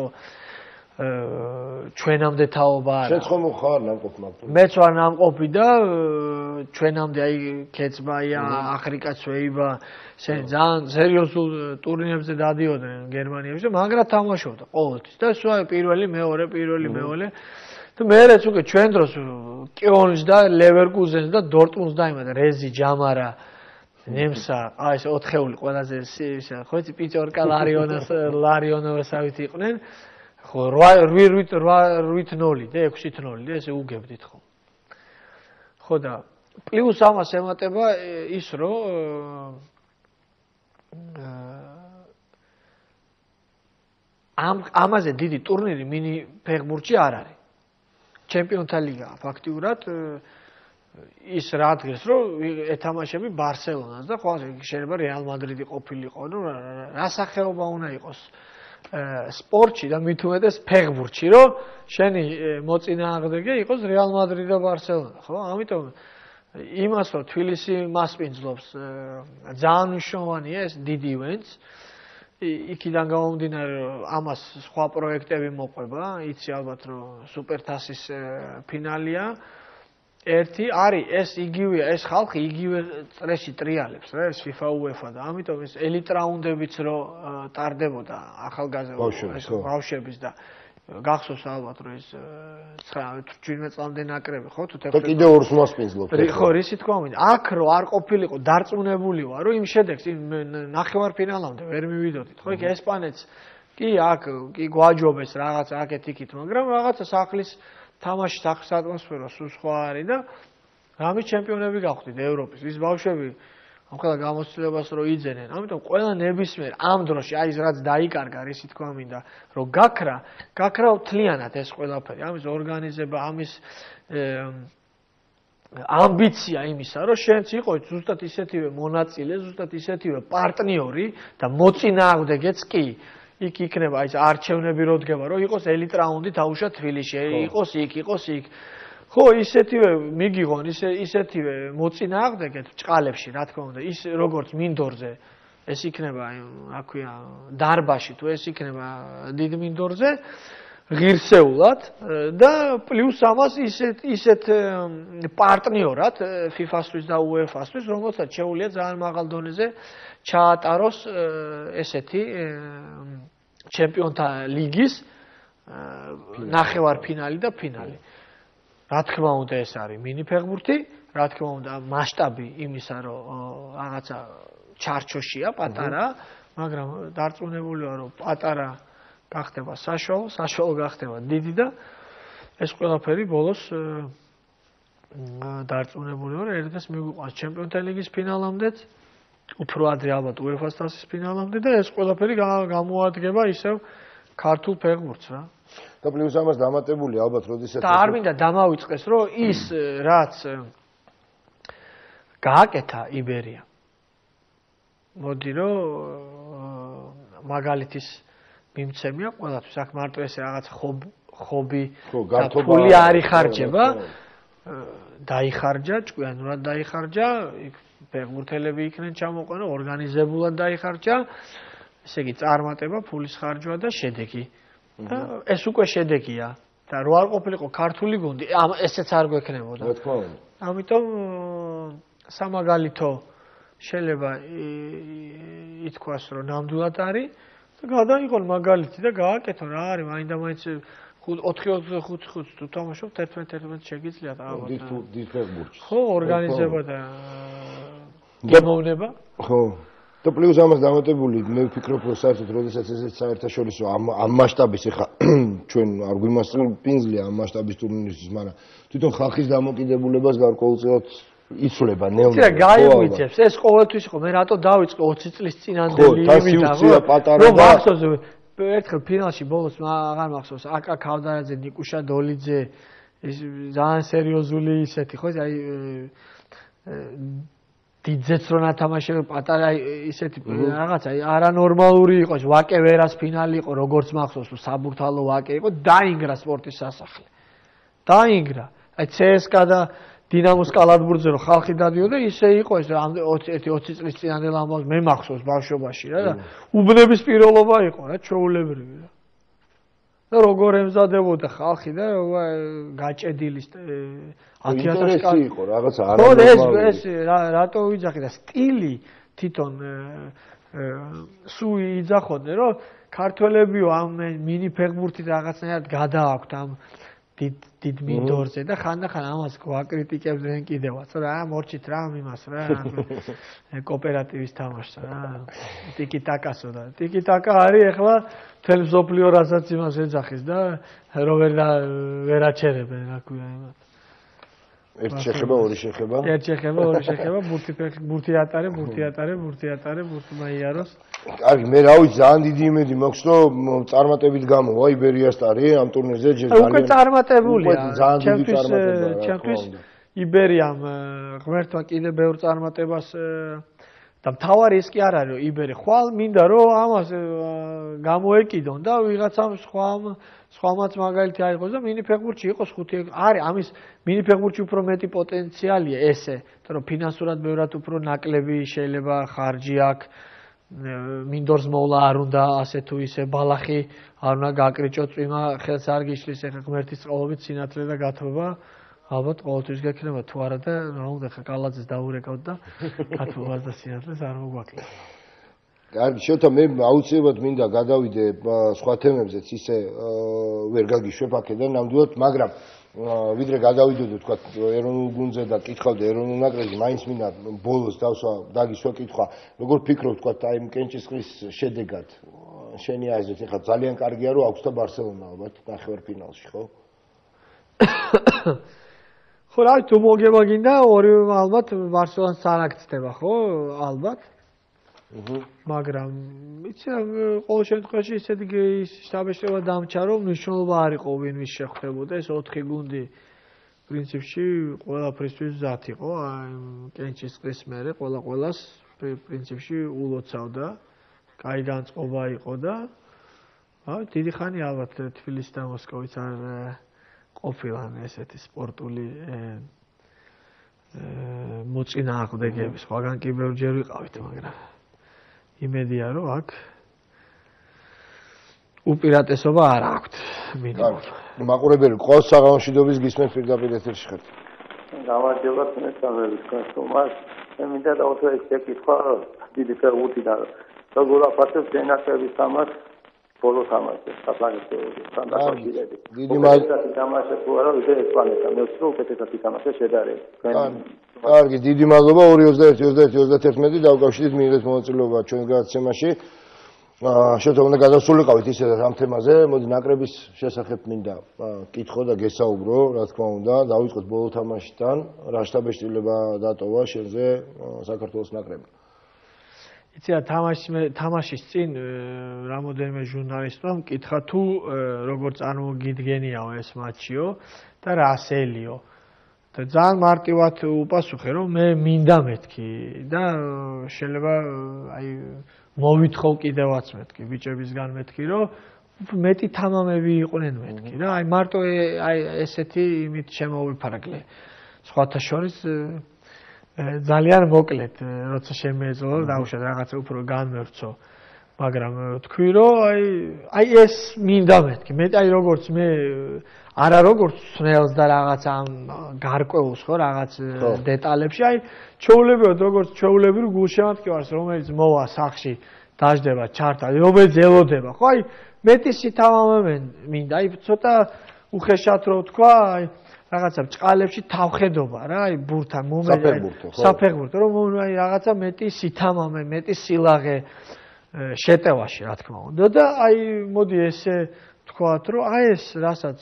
ჩვენამდე თაობა არა. შენც ხომ ხარ ნამყოფი მაგ? მეც ვარ ნამყოფი და ჩვენამდე აი ქეცბაია, აფრიკაც ვეიბა, შენ ძალიან სერიოზულ ტურნირებზე დადიოდნენ გერმანიაში და მაგრად თამაშობდა ყოველთვის და სულ პირველი, მეორე, პირველი, მეორე და მეერეც უკვე ჩვენ დროს კიონს და ლევერკუზენს და დორტმუნდს დაიმატა რეზი, ჯამარა, ნემსა, აი ეს ოთხეული ყველაზე ხო იცი პიჭორკა, ლარიონას, ლარიონოვასავით იყვნენ. ხო რვით ნოლი და ექვსით ნოლი და ესე უგებდით ხო. ხო და პლუს ამას ემატება ის რომ ამ ამაზე დიდი ტურნირი მინი ფეხბურთში არ არის. ჩემპიონთა ლიგაა ფაქტიურად ის რა დღეს რომ ეთამაშები ბარსელონას და ხო შეიძლება რეალ მადრიდი ყოფილიყო, ნუ რა სახეობა უნდა იყოს სპორტში და მით უმეტეს ფეხბურთში, რომ შენი მოწინააღმდეგე იყოს რეალ მადრიდი და ბარსელონა, ხო? ამიტომ იმას რომ თბილისი მასპინძლობს ძალიან მნიშვნელოვანია ეს დიდი ივენტს. იქიდან გამომდინარე რომ ამას სხვა პროექტები მოყვება, იცი ალბათ რომ სუპერთასის ფინალია. ერთი არის ეს იგივეა, ეს ხალხი იგივე წრეში ტრიალებს რა, ეს FIFA UEFA და ამიტომ ეს ელიტ რაუნდებიც რო ტარდებოდა ახალგაზრდა ბავშვების და გახსოვს ალბათ რომ ეს შვიდმეტ წლამდე ნაკრები ხო თუ და კიდე ორს მასპინძლობთ. ხო, რისი თქვა მინდა, აქ რო არ ყოფილიყო, დარწმუნებული ვარ რომ იმ შედეგს იმ ნახევარფინალამდე ვერ მივიდოდით, ხო? იქ ესპანეთს კი აქ კი გვაჯობეს რაღაც აქეთ იქით, მაგრამ რაღაცა სახლის თამაში სახლის ატმოსფერო სულ სხვა არის და რამის ჩემპიონები გავხდით ევროპის. ის ბავშვები ამ ყველა გამოცდილებას რო იძენენ. ამიტომ ყველა ნებისმიერ ამ დროში აი ეს რაც დაიკარგა, რისი თქვა მინდა, რომ გაქრა, გაქრა მთლიანად ეს ყველაფერი. ამის ორგანიზება, ამის ამბიცია იმისა, რომ შენც იყო ზუსტად ისეთივე მონაწილე, ზუსტად ისეთივე პარტნიორი და მოწინააღმდეგეც კი. იქ იქნება აი ეს არჩევნები რო დგება, რომ იყოს ელიტ რაუნდი დაუშვა თბილისში, იყოს იქ, იყოს იქ. ხო, ისეთივე მიგიღონ, ისე ისეთივე მოწინააღმდეგე ჭყალებში, რა თქმა უნდა, ის როგორც მინდორზე, ეს იქნება, რა ქვია, დარბაში თუ ეს იქნება დიდ მინდორზე, ღირსეულად და პლუს ამას ისეთ ისეთ პარტნიორად FIFA-სთვის და UEFA-სთვის, რომელსაც შეუძლია ძალიან მაღალ დონეზე ჩაატაროს ესეთი ჩემპიონთა ლიგის ნახევარფინალი და ფინალი. რა თქმა უნდა ეს არის მინი ფეხბურთი, რა თქმა უნდა მასშტაბი იმისა რომ რაღაცა ჩარჩოშია პატარა, მაგრამ დარწმუნებული ვარ რომ პატარა გახდება საშუალო, საშუალო გახდება დიდი და ეს ყველაფერი ბოლოს დარწმუნებული ვარ ერთადერთს მიგვიყვანს ჩემპიონთა ლიგის ფინალამდეც, უფრო ადრე ალბათ UEFA-ს თასის ფინალამდე და ეს ყველაფერი გამოადგება ისევ ქართულ ფეხბურთს რა. და პლუს ამას დამატებული ალბათ როდესაც და არ მინდა დამავიწყეს რომ ის რაც გააკეთა იბერია. მოდი რომ მაგალითის მიმცემია ყველაფერს აქ მარტო ეს რაღაც ხობი და ფული არ იხარჯება დაიხარჯა ჭკვიანურად დაიხარჯა იქ ფეხბურთელები იქნენ ჩამოყვანა ორგანიზებულად დაიხარჯა ესე იგი წარმატება ფულის ხარჯვა და შედეგი და ეს უკვე შედეგია და რო არ ყოფილიყო ქართული გუნდი ესეც არ გვექნებოდა რა თქმა უნდა ამიტომ სამაგალითო შეიძლება ითქვას რომ ნამდვილად არის გადაიღონ მაგალითი და გააკეთო რა არის მაინდა მაინც ოთხი ოცდახუთი თუ თამაშობ ერთმანეთს ერთმანეთს შეგიძლიათ ალბათ დიდ ფეხბურთს ხო ორგანიზება და გემოვნება ხო და პლუს ამას დამატებული მე ვფიქრობ რომ საერთოდ როდესაც ესეც საერთაშორისო ამ ამ მასშტაბის ეხა ჩვენ არ გვიმასწრებთ პინძლია ამ მასშტაბის ტურნირისთვის მაგრამ თვითონ ხალხის დამოკიდებულებას გარკვეულწილად იცვლება ნელ-ნელა. იცი რა გაიგვიწევს ეს ყოველთვის იყო მე რატო დავიწყე ოცი წლის წინანდელი იმით რომ მახსოვს ერთხელ ფინალში ბოლოს აღარ მახსოვს აკა ქავდარაძე ნიკუშა დოლიძე ეს ძალიან სერიოზული ისეთი ხო აი დიდზეც რო ნათამაშე პატარა ისეთი რაღაცა არანორმალური იყო ვაკე ვერას ფინალი იყო როგორც მახსოვს საბურთალო ვაკე იყო დაინგრა სპორტის სასახლე დაინგრა აი ცსკა და დინამოს კალათბურთზე რომ ხალხი დადიოდა ისე იყო ეს ერთი ოცი წლის წინანდელ ამბავს მე მახსოვს ბავშვობაში რა და უბნების პიროლობა იყო რა ჩვეულებრივი რა და როგორ ემზადებოდა ხალხი და გაჭედილი ათი ათასი კაცი იყო რაღაცა არ ხო ეს ეს რატო ვიძახი და სტილი თვითონ სუ იძახოდნენ რომ ქართველებიო ამ მინი ფეხბურთით რაღაცნაირად გადააქვთ ამ დიდ დიდ მინდორზე და ხანდახან ამას გვაკრიტიკებდნენ კიდევაც რა მორჩით რა იმას რა კოოპერატივის თამაშს რა ტიკი-ტაკასო და ტიკი-ტაკა არის ახლა თელ მსოფლიო რასაც იმას ეძახის და რო ვერ ვერ აჩერებენ რა ქვია იმათ ერთ შეხება ორი შეხება ერთ შეხება ორი შეხება ბურთი ბურთი ატარე ბურთი ატარე ბურთი ატარე ბურთი მაიაროს კარგი მე რა ვიცი ძალიან დიდი იმედი მაქვს რომ წარმატებით გამოვა იბერიასტარი ამ ტურნირზე ჯერ ძალიან უკვე წარმატებულია ძალიან დიდი წარმატება ჩემთვის იბერიამ ღმერთმა კიდე ბევრ წარმატებას და მთავარი ეს კი არ არის რომ იბერი ხვალ მინდა რომ ამას გამოეკიდონ და ვიღაცამ სხვამ სხვამაც მაგალითი აიღოს და მინი ფეხბურთში იყოს ხუთი არის ამის მინი ფეხბურთში უფრო მეტი პოტენციალია ესე რომ ფინანსურად ბევრად უფრო ნაკლები შეიძლება ხარჯი აქვს მინდორს მოვლა არ უნდა ასე თუ ისე ბალახი არ უნდა გაკრიჭო წვიმა ხელს არ გიშლის ეხა ღმერთის წყალობით სინათლე და გათბობა ალბათ ყოველთვის გექნება თუ არა და რა უნდა ხა კალაძეს დაურეკავთ და გათბობას და სინათლეს არ მოგვაკლებს კარგი შოთა მე აუცილებლად მინდა გადავიდე სხვა თემებზეც ისე ვერ გაგიშვებ აქედან ნამდვილად მაგრამ ვიდრე გადავიდოდო თქვა ეროვნულ გუნდზე და კითხავდე ეროვნულ ნაკრებში მაინც მინდა ბოლოს დავსვა დაგისვა კითხვა როგორ ფიქრობ თქვა აი იმ კენჭისყრის შედეგად შენი აზრით ეხლა ძალიან კარგია რომ აქვს და ბარსელონა ალბათ ნახევარფინალში ხო ხო რა თუ მოგება გინდა ორი ალბათ ბარსელონას არ აქცდება ხო ალბათ მაგრამ იცი რა ყოველ შემთხვევაში ისეთი შთაბეჭდილება დამჭა რომ მნიშვნელობა არ იყო ვინ ვის შეხვდებოდა ეს ოთხი გუნდი პრინციპში ყველაფრისთვის მზად იყო აი კენჭისყრის მერე ყველა ყველას პრინციპში ულოცავდა კაი განწყობა იყო და აი დიდი ხანი ალბათ თბილისი და მოსკოვიც არ ყოფილან ესეთი სპორტული მოწინააღმდეგეები სხვაგან კი ბევრჯერ ვიყავით მაგრამ იმედია რომ აქ უპირატესობა არ აქვთ მინიმუმ. მაყურებელი ყავს საღამოშიდობის გისმენთ პირდაპირ ეთერში ხართ. გამარჯობა თუნდაც კონსუმას. მე მინდა დავთვალე ეს შეკითხვა დიდი ფეხბურთიდან. როგორ აფასებს დენაკების თამაშ ბოლო თამაში საფრანგეთის სტანდარტში. დიდი მადლობა თამაში თუ არა ვიდრე ესპანეთთან. მე ვთქვი უკეთესად თამაშა შედარებით. კარგი, დიდი მადლობა ორი ოცდაერთი ოცდაერთი ოცდათერთმეტი დავკავშირდით მიიღეთ მონაწილეობა ჩვენს გადაცემაში. შეთავაზეთ უნდა გადასულიყავით ისედაც ამ თემაზე, მოდი ნაკრების შესახებ მინდა კითხო და გესაუბრო, რა თქმა უნდა, დავიწყოთ ბოლო თამაშიდან, რა შტაბეშტილება დატოვა შენზე საქართველოს ნაკრებმა. იცი რა თამაშის წინ რამოდენიმე ჟურნალისტმა მკითხა თუ როგორ წარმოგიდგენიაო ეს მატჩიო და რა ასელიო. და ძალიან მარტივად უპასუხე რომ მე მინდა მეთქი და შეიძლება აი მოვითხოვ კიდევაც მეთქი ბიჭებისგან მეთქი რომ მეტი თამამები იყვნენ მეთქი რა აი მარტო აი ესეთი იმით შემოვიფარგლე სხვათა შორის ძალიან მოკლედ როცა შემეძლო დავუშვათ რაღაცა უფრო განმერცო მაგრამ თქვი რომ აი აი ეს მინდა მეთქი მე აი როგორც მე არა როგორც ცნელს და რაღაც ამ გარკვეულს ხო რაღაც დეტალებში აი ჩაულებიოთ როგორც ჩაულებრივ გულშემატკივარს რომელიც მოვა სახში დაждდება ჩართა რომელიც ელოდება ხო აი მეტი სითამამე მინდა აი ცოტა უხეშად რო თქვა აი რაღაცა ბჭყალებში თავხედობა რა აი ბურთა მომენტი საფეხბურთო რომ აი რაღაცა მეტი სითამამე მეტი სილაღე შეტევაში რა თქმა უნდა და აი მოდი ესე თქვათ რომ აი ეს რასაც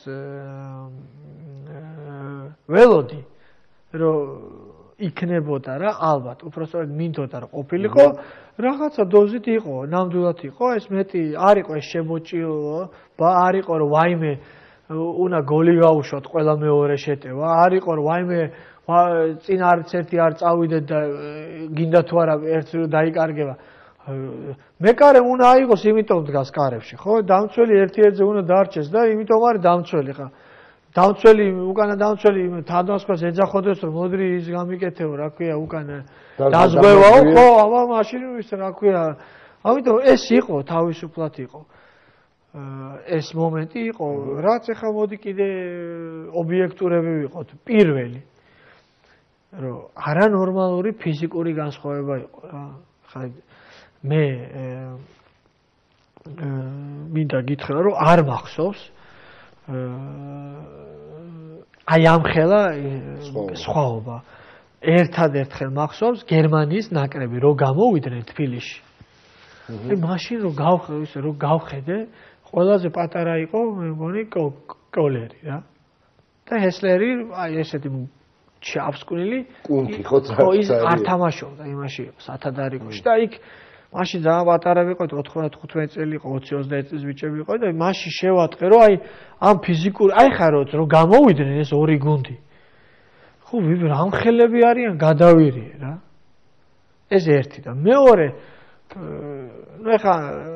ველოდი რომ იქნებოდა რა ალბათ უпростоრად მინდოდა რომ ყოფილიყო რაღაცა დოზით იყო ნამდვილად იყო ეს მეტი არ იყო ეს შემოჭილო არ იყო რომ ვაიმე უნდა გოლი გაუშვათ ყველა მეორე შეტევა არ იყო რომ ვაიმე წინ არც ერთი არ წავიდეთ და გინდა თუ არა ერთი დაიკარგება მეკარე უნდა აიღოს იმიტომ დგას კარებში ხო დამცველი ერთ-ერთზე უნდა დარჩეს და იმიტომ არის დამცველი ხა დამცველი უკანა დამცველი თადასხმას ეძახოდეს რომ მოდრი ის გამიკეთეო რა ქვია უკანა დაზღვევაო ხო აბა მაშინ ის რა ქვია ამიტომ ეს იყო თავისუფლად იყო ეს მომენტი იყო რაც ახლა მოდი კიდე ობიექტურები ვიყოთ პირველი რომ არანორმალური ფიზიკური განსხვავება იყო რა ხა მე მინდა გითხრა რომ არ მახსოვს აი ამ ხელა სხვაობა ერთადერთხელ მახსოვს გერმანიის ნაკრები რო გამოვიდნენ თბილისში მე მაშინ რო გავხე ისე რო გავხედე ყველაზე პატარა იყო მე მგონი კოლერი რა და ჰესლერი აი ესეთი ჩავსკვნილი კუნთი ხო ის არ თამაშობდა იმაში სათადარიგოში და იქ მაშინ ძალიან პატარა ვიყოთ ოთხმოცდათხუთმეტი წელი იყო ოცი ოცდაერთი წლის ბიჭები იყო და მაშინ შევატყე რომ აი ამ ფიზიკური აი ხაროთ რომ გამოვიდნენ ეს ორი გუნდი ხო რამ ხელები არიან გადავირიე რა ეს ერთი და მეორე ნუ ეხა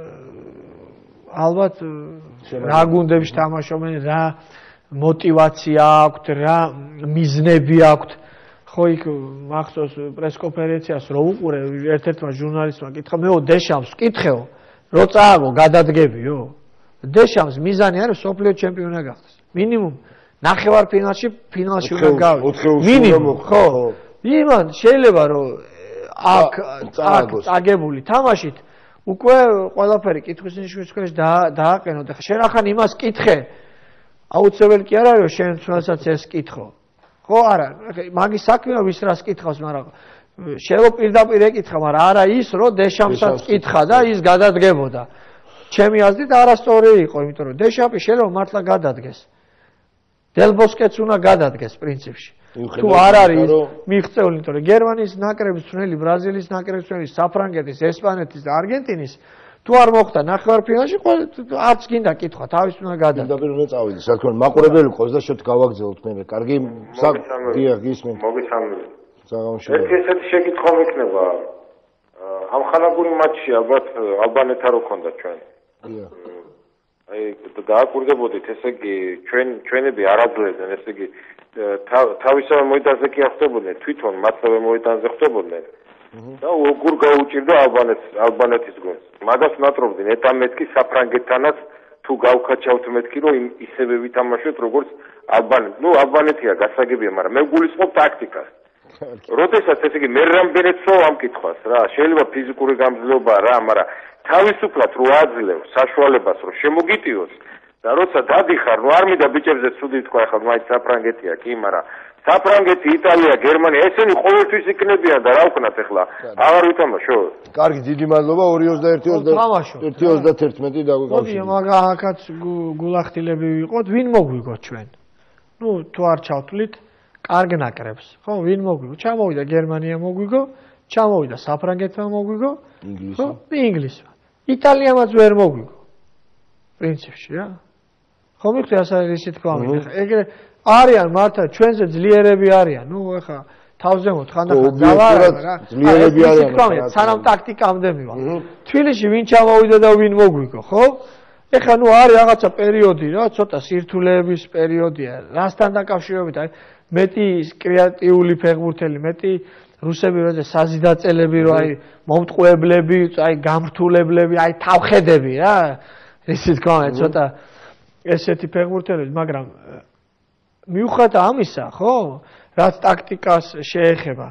ალბათ რა გუნდებში თამაშობენ რა мотивация აქვთ რა მიზნები აქვთ ხო იქ მახსოვს პრესკონფერენციას რო უყურე ერთ-ერთმა ჟურნალისტმა კითხა მეო დეშამს კითხეო რო წააგო გადადგებიო დეშამს მიზანი არის სოფლიო ჩემპიონი გახდეს მინიმუმ ნახევარფინალში ფინალში უნდა გავიდეს მინიმუმ ხო იმან შეიძლება რომ აქ წაგებული თამაშით უკვე ყველაფერი კითხვის ნიშნის ქვეშ დააყენო და შენ ახან იმას კითხე აუცილებელი კი არ არის შენ თვალსაც ეს კითხო ხო არა მაგის საქმეა ვის რას კითხავს მაგრამ შეიძლება პირდაპირ ეკითხა მაგრამ არა ის რომ დეშამსაც კითხა და ის გადადგებოდა ჩემი აზრით არასწორი იყო იმიტომ რომ დეშამპი შეიძლება მართლა გადადგეს დელბოსკეც უნდა გადადგეს პრინციპში თუ არ არის მიღწეული იმიტომ რომ გერმანიის ნაკრების წვრილი ბრაზილიის ნაკრების წვრილი საფრანგეთის ესპანეთის და არგენტინის თუ არ მოხდა ნახევარფინალში არც გინდა კითხვა თავის უნდა გადადგეს პირდაპირ უნდა წავიდეს რა თქმა უნდა მაყურებელი ყავს და შოთ გავაგზავნოთ მე კარგი დიახ გისმენთ მოგესალმებით საღამოში ერთი ესეთი შეკითხვა მექნება ამ ხალხური მატჩში ალბათ ალბანეთთან რო ქონდა ჩვენ დიახ აი დააკვირდებოდით ესე იგი ჩვენ ჩვენები არაძლებდნენ ესე იგი თავისავე მოედანზე კი ახდებოდნენ თვითონ მათსავე მოედანზე ხდებოდნენ და უგურ გაუჭირდა ალბანეთის ალბანეთის გუნდს მაგას ნატრობდნენ ეტამეთკი საფრანგეთთანაც თუ გავქაჩავთ მეთქი რომ ისევე ვითამაშოთ როგორც ალბანეთი. ნუ ალბანეთია გასაგებია, მაგრამ მე გულისხმობ ტაქტიკას. როდესაც ესე იგი მე რამდენად სულ ამ კითხვას რა, შეიძლება ფიზიკური გამძლეობა რა, მაგრამ თავისუფლად რო აძლევს საშუალებას რომ შემოგიტიოს და როცა დადიხარ, ნუ არ მინდა ბიჭებზე ცუდი თქვა, ახლა მაინც საფრანგეთია კი, მაგრამ საფრანგეთი, იტალია, გერმანია, ესენი ყოველთვის იქნებიან და რა ვქნათ ახლა? აღარ ვითამაშოთ. კარგი, დიდი მადლობა. ორი ოცდაერთი ოცდაათი დაგვიკავშირეთ. მოდი, მაგა აქაც გულახდილები ვიყოთ, ვინ მოგვიგოთ ჩვენ? ნუ თუ არ ჩავთვლით კარგ ნაკრებს, ხო, ვინ მოგვიგო? ჩამოვიდა გერმანია მოგვიგო, ჩამოვიდა საფრანგეთმა მოგვიგო, ინგლისი. ინგლისმა. იტალიამაც ვერ მოგვიგო. პრინციპში რა. ხო მიხდი ასე ისე თქვა მე. ეგრე არიან მართლა ჩვენზე ძლიერები არიან. ნუ ახლა თავზე მოთხანდახან ძალაა რა. ძლიერები არიან. სანამ ტაქტიკამდე მივა. თბილისში ვინ ჩამოვიდა და ვინ მოგვიგო, ხო? ეხლა ნუ არის რაღაცა პერიოდი რა, ცოტა სირთულეების პერიოდია. რასთან დაკავშირებით არის მეტი კრეატიული ფეხბურთელი, მეტი რუსები როზე საზიდაწელები რო აი მომტყუებლები, აი გამრთულებლები, აი თავხედები რა. ისე თქვა მე ცოტა ესეთი ფეხბურთელები, მაგრამ მიუხედავად ამისა, ხო, რაც ტაქტიკას შეეხება,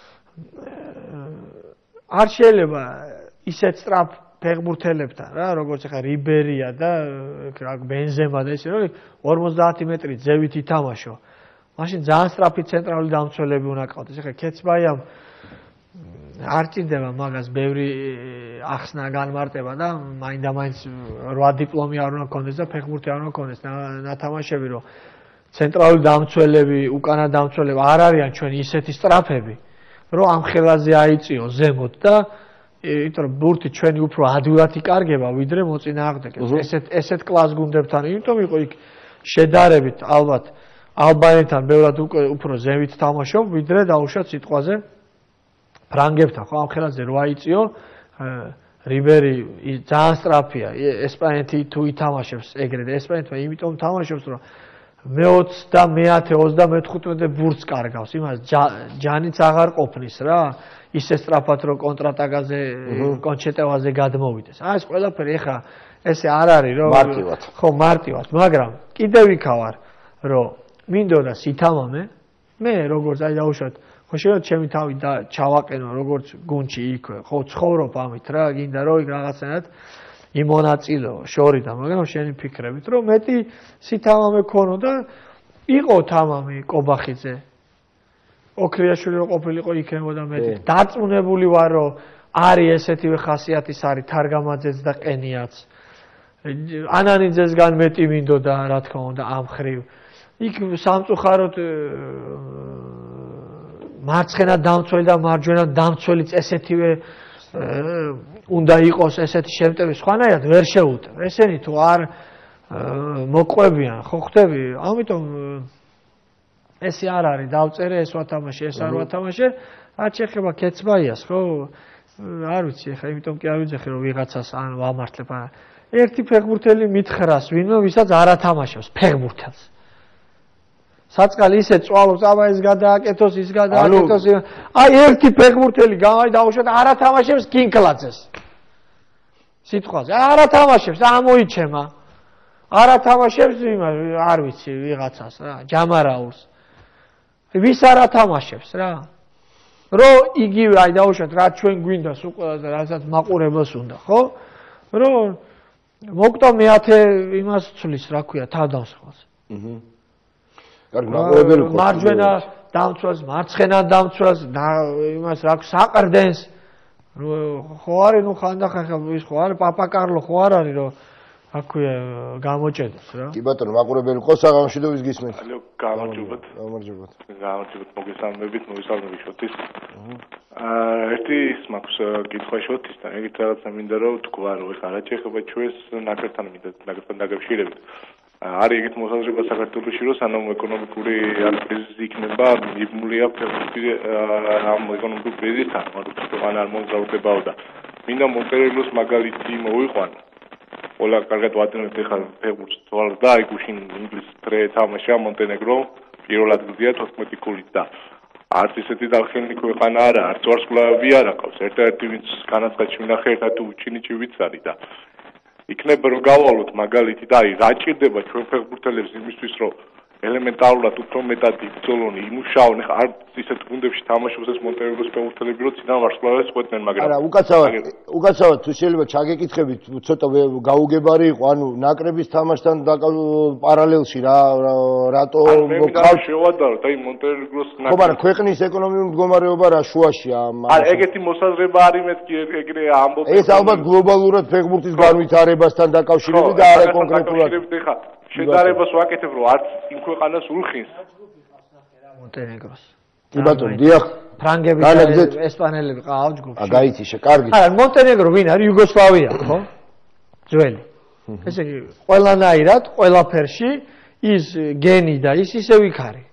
არ შეიძლება ისეთ სწრაფ ფეხბურთელებთან რა, როგორც ახლა რიბერია და რა ბენზემა და ისე რომ ორმოცდაათი მეტრი ძევით ითამაშო. მაშინ ძალიან სწრაფი ცენტრალური დამცველები უნდა ყავდეს. ახლა ქეცბაიამ არ ჭირდება მაგას ბევრი ახსნა განმარტება და მაინდა-მაინც რვა დიპლომი არ უნდა ქონდეს და ფეხბურთი არ უნდა ქონდეს ნათამაშები, რომ ცენტრალური დამცველები, უკანა დამცველები არ არიან ჩვენ ისეთი სწრაფები, რომ ამ ხელაზე აიწიო ზემოთ და იმიტომ რომ ბურთი ჩვენი უფრო ადვილად იკარგება, ვიდრე მოწინააღმდეგეს. ესეთ ესეთ კლას გუნდებთან, იმიტომ იყო იქ შედარებით ალბათ ალბანეთთან ბევრად უფრო ზევით თამაშობ, ვიდრე დაუშვათ სიტყვაზე ფრანგებთან. ხო, ამ ხელაზე რო აიწიო, რიბერი ძალიან სწრაფია. ესპანეთი თუ ითამაშებს ეგრე და ესპანეთმა იმიტომ თამაშობს, რომ მე ოცდამეათე ოცდამეთხუთმეტე ბურთს კარგავს, იმას ჯანიც აღარ ყოფნის რა. ისე სწრაფად რომ კონტრატაკაზე, კონჩეტევაზე გადმოვიდეს. აი ეს ყველაფერი ეხა ესე არ არის რომ მარტივად. ხო, მარტივად, მაგრამ კიდევ იქავარ, რომ მინდოდა სითამამე, მე როგორც აი დაუშვათ, ხო შეიძლება ჩემი თავი და ჩავაყენო როგორც გუნდში იქვე, ხო ცხოვრობ ამით რა, გინდა რომ იქ რაღაცნაირად იმონაწილეო შორიდან, მაგრამ შენი ფიქრებით, რომ მეტი სითამამე ქონოდა, იყო თამამი კობახიძე. ოქრიაშვილი რო ყოფილიყო იქნებოდა მეტი. დარწმუნებული ვარ, რომ არის ესეთივე ხასიათის არის თარგამაძეც და ყენიაც. ანანიძესგან მეტი მინდოდა, რა თქმა უნდა, ამ ხრივ. იქ სამწუხაროდ მარცხენა დამცველი და მარჯვენა დამცველიც ესეთივე უნდა იყოს ესეთი შემტევი, სხვანაირად ვერ შეუტევ. ესენი თუ არ მოყვებიან, ხო ხვდები? ამიტომ ესე არ არის, დავწერე ეს ვათამაშე, ეს არ ვათამაშე, რაც შეეხება ქეცბაიას, ხო? არ ვიცი, ხა იმიტომ კი არ ვიცი, რომ ვიღაცას ან ვამართლებ. ერთი ფეხბურთელი მითხრას, ვინმე ვისაც არ ათამაშებს ფეხბურთელს. საწყალი ისე წვალობს, აბა ეს გადააკეთოს, ის გადააკეთოს. აი ერთი ფეხბურთელი გამაი დაუშვათ, არ ათამაშებს კინკლაძეს. სიტყვაზე, არ ათამაშებს, ამოიჩემა. არ ათამაშებს იმას, არ ვიცი, ვიღაცას რა, ჯამარაულს. ვის არ ათამაშებს რა? რომ იგივე აი დაუშვათ, რა ჩვენ გვინდა სულ ყველაზე რასაც მაყურებელს უნდა, ხო? რომ მოკვდა მეათე იმას ცulis, რა ქვია, თავდამსხმელს. აჰა. კარგი, მაყურებელი ხო? მარჯვენა დამცველს, მარცხენა დამცველს, იმას რა ქვია, საყრდენს. ხო არის, ნუ ხანდახან ის ხო არის, პაპა კარლო ხო არ არის, რომ რა ქვია, გამოჭედოს რა. კი ბატონო, მაყურებელი ხო საღამოში და ვის გისმენთ? ალო, გამარჯობათ. გამარჯობათ. გამარჯობათ, მოგესალმებით, მოგესალმებით შოთის. აა, ერთი ის მაქვს კითხვა შოთისთან, ეგეთ რაღაცა მინდა რომ თქვა, რომ ეხლა რა შეეხება ჩვენს ნაკრებთან მინდა ნაკრებთან დაგავშირებით. არის ეგეთ მოსაზრება საქართველოში, რომ სანამ ეკონომიკური კრიზისი იქნება, მიბმულია ფეხბურთი ამ ეკონომიკურ კრიზისთან, მაგრამ არ მომზადებაო და მინდა მონტერეილოს მაგალითი მოვიყვანო. Ola კარგად ვატენებთ ეხლა ფეხბურთს თვალ და აი გუშინ ინგლისს დღე თამაშა მონტენეგრო პირველ ადგილზეა თოთხმეტი ქულით და არც ისეთი დახელნი ქვეყანა არა, არც ვარსკვლავები არ აქვს. ერთადერთი ვინც განაცხადში ვნახე ერთად უჩინიჩი ვიცარი და იქნება რომ გავალოთ მაგალითი და აი რა ჭირდება ჩვენ ფეხბურთელებს იმისთვის რომ ელემენტარულად უფრო მეტად იბრძოლონ, იმუშაონ, ხა არ ისეთ გუნდებში თამაშობს ეს მონტენეგროს ფეხბურთელები, რომ წინან ვარსკვლავებს ყვეტნენ, მაგრამ არა, უკაცრავად, უკაცრავად თუ შეიძლება ჩაგეკითხებით, ცოტა გაუგებარი იყო, ანუ ნაკრების თამაშთან პარალელში რა რატო მოყავთ შევადაროთ, აი მონტენეგროს ნაკრები. ხო, მაგრამ ქვეყნის ეკონომიკური მდგომარეობა რა შუაშია? არა, ეგეთი მოსაზრება არის მეთქი ეგრე ამბობ. ეს ალბათ გლობალურად ფეხბურთის განვითარებასთან დაკავშირებით და არა კონკრეტულად. შედარებას ვაკეთებ, რომ არც იმ ქვეყანას ულხინს მონტენეგროს. კი ბატონო, დიახ. ფრანგები და ესპანელები ყავთ ჯგუფში. ა გაიციშე, კარგი. არა, მონტენეგრო ვინ არის? იუგოსლავია, ხო? ძველი. ესე იგი, ყველანაირად, ყველაფერში ის გენი და ის ისევ იქ არის.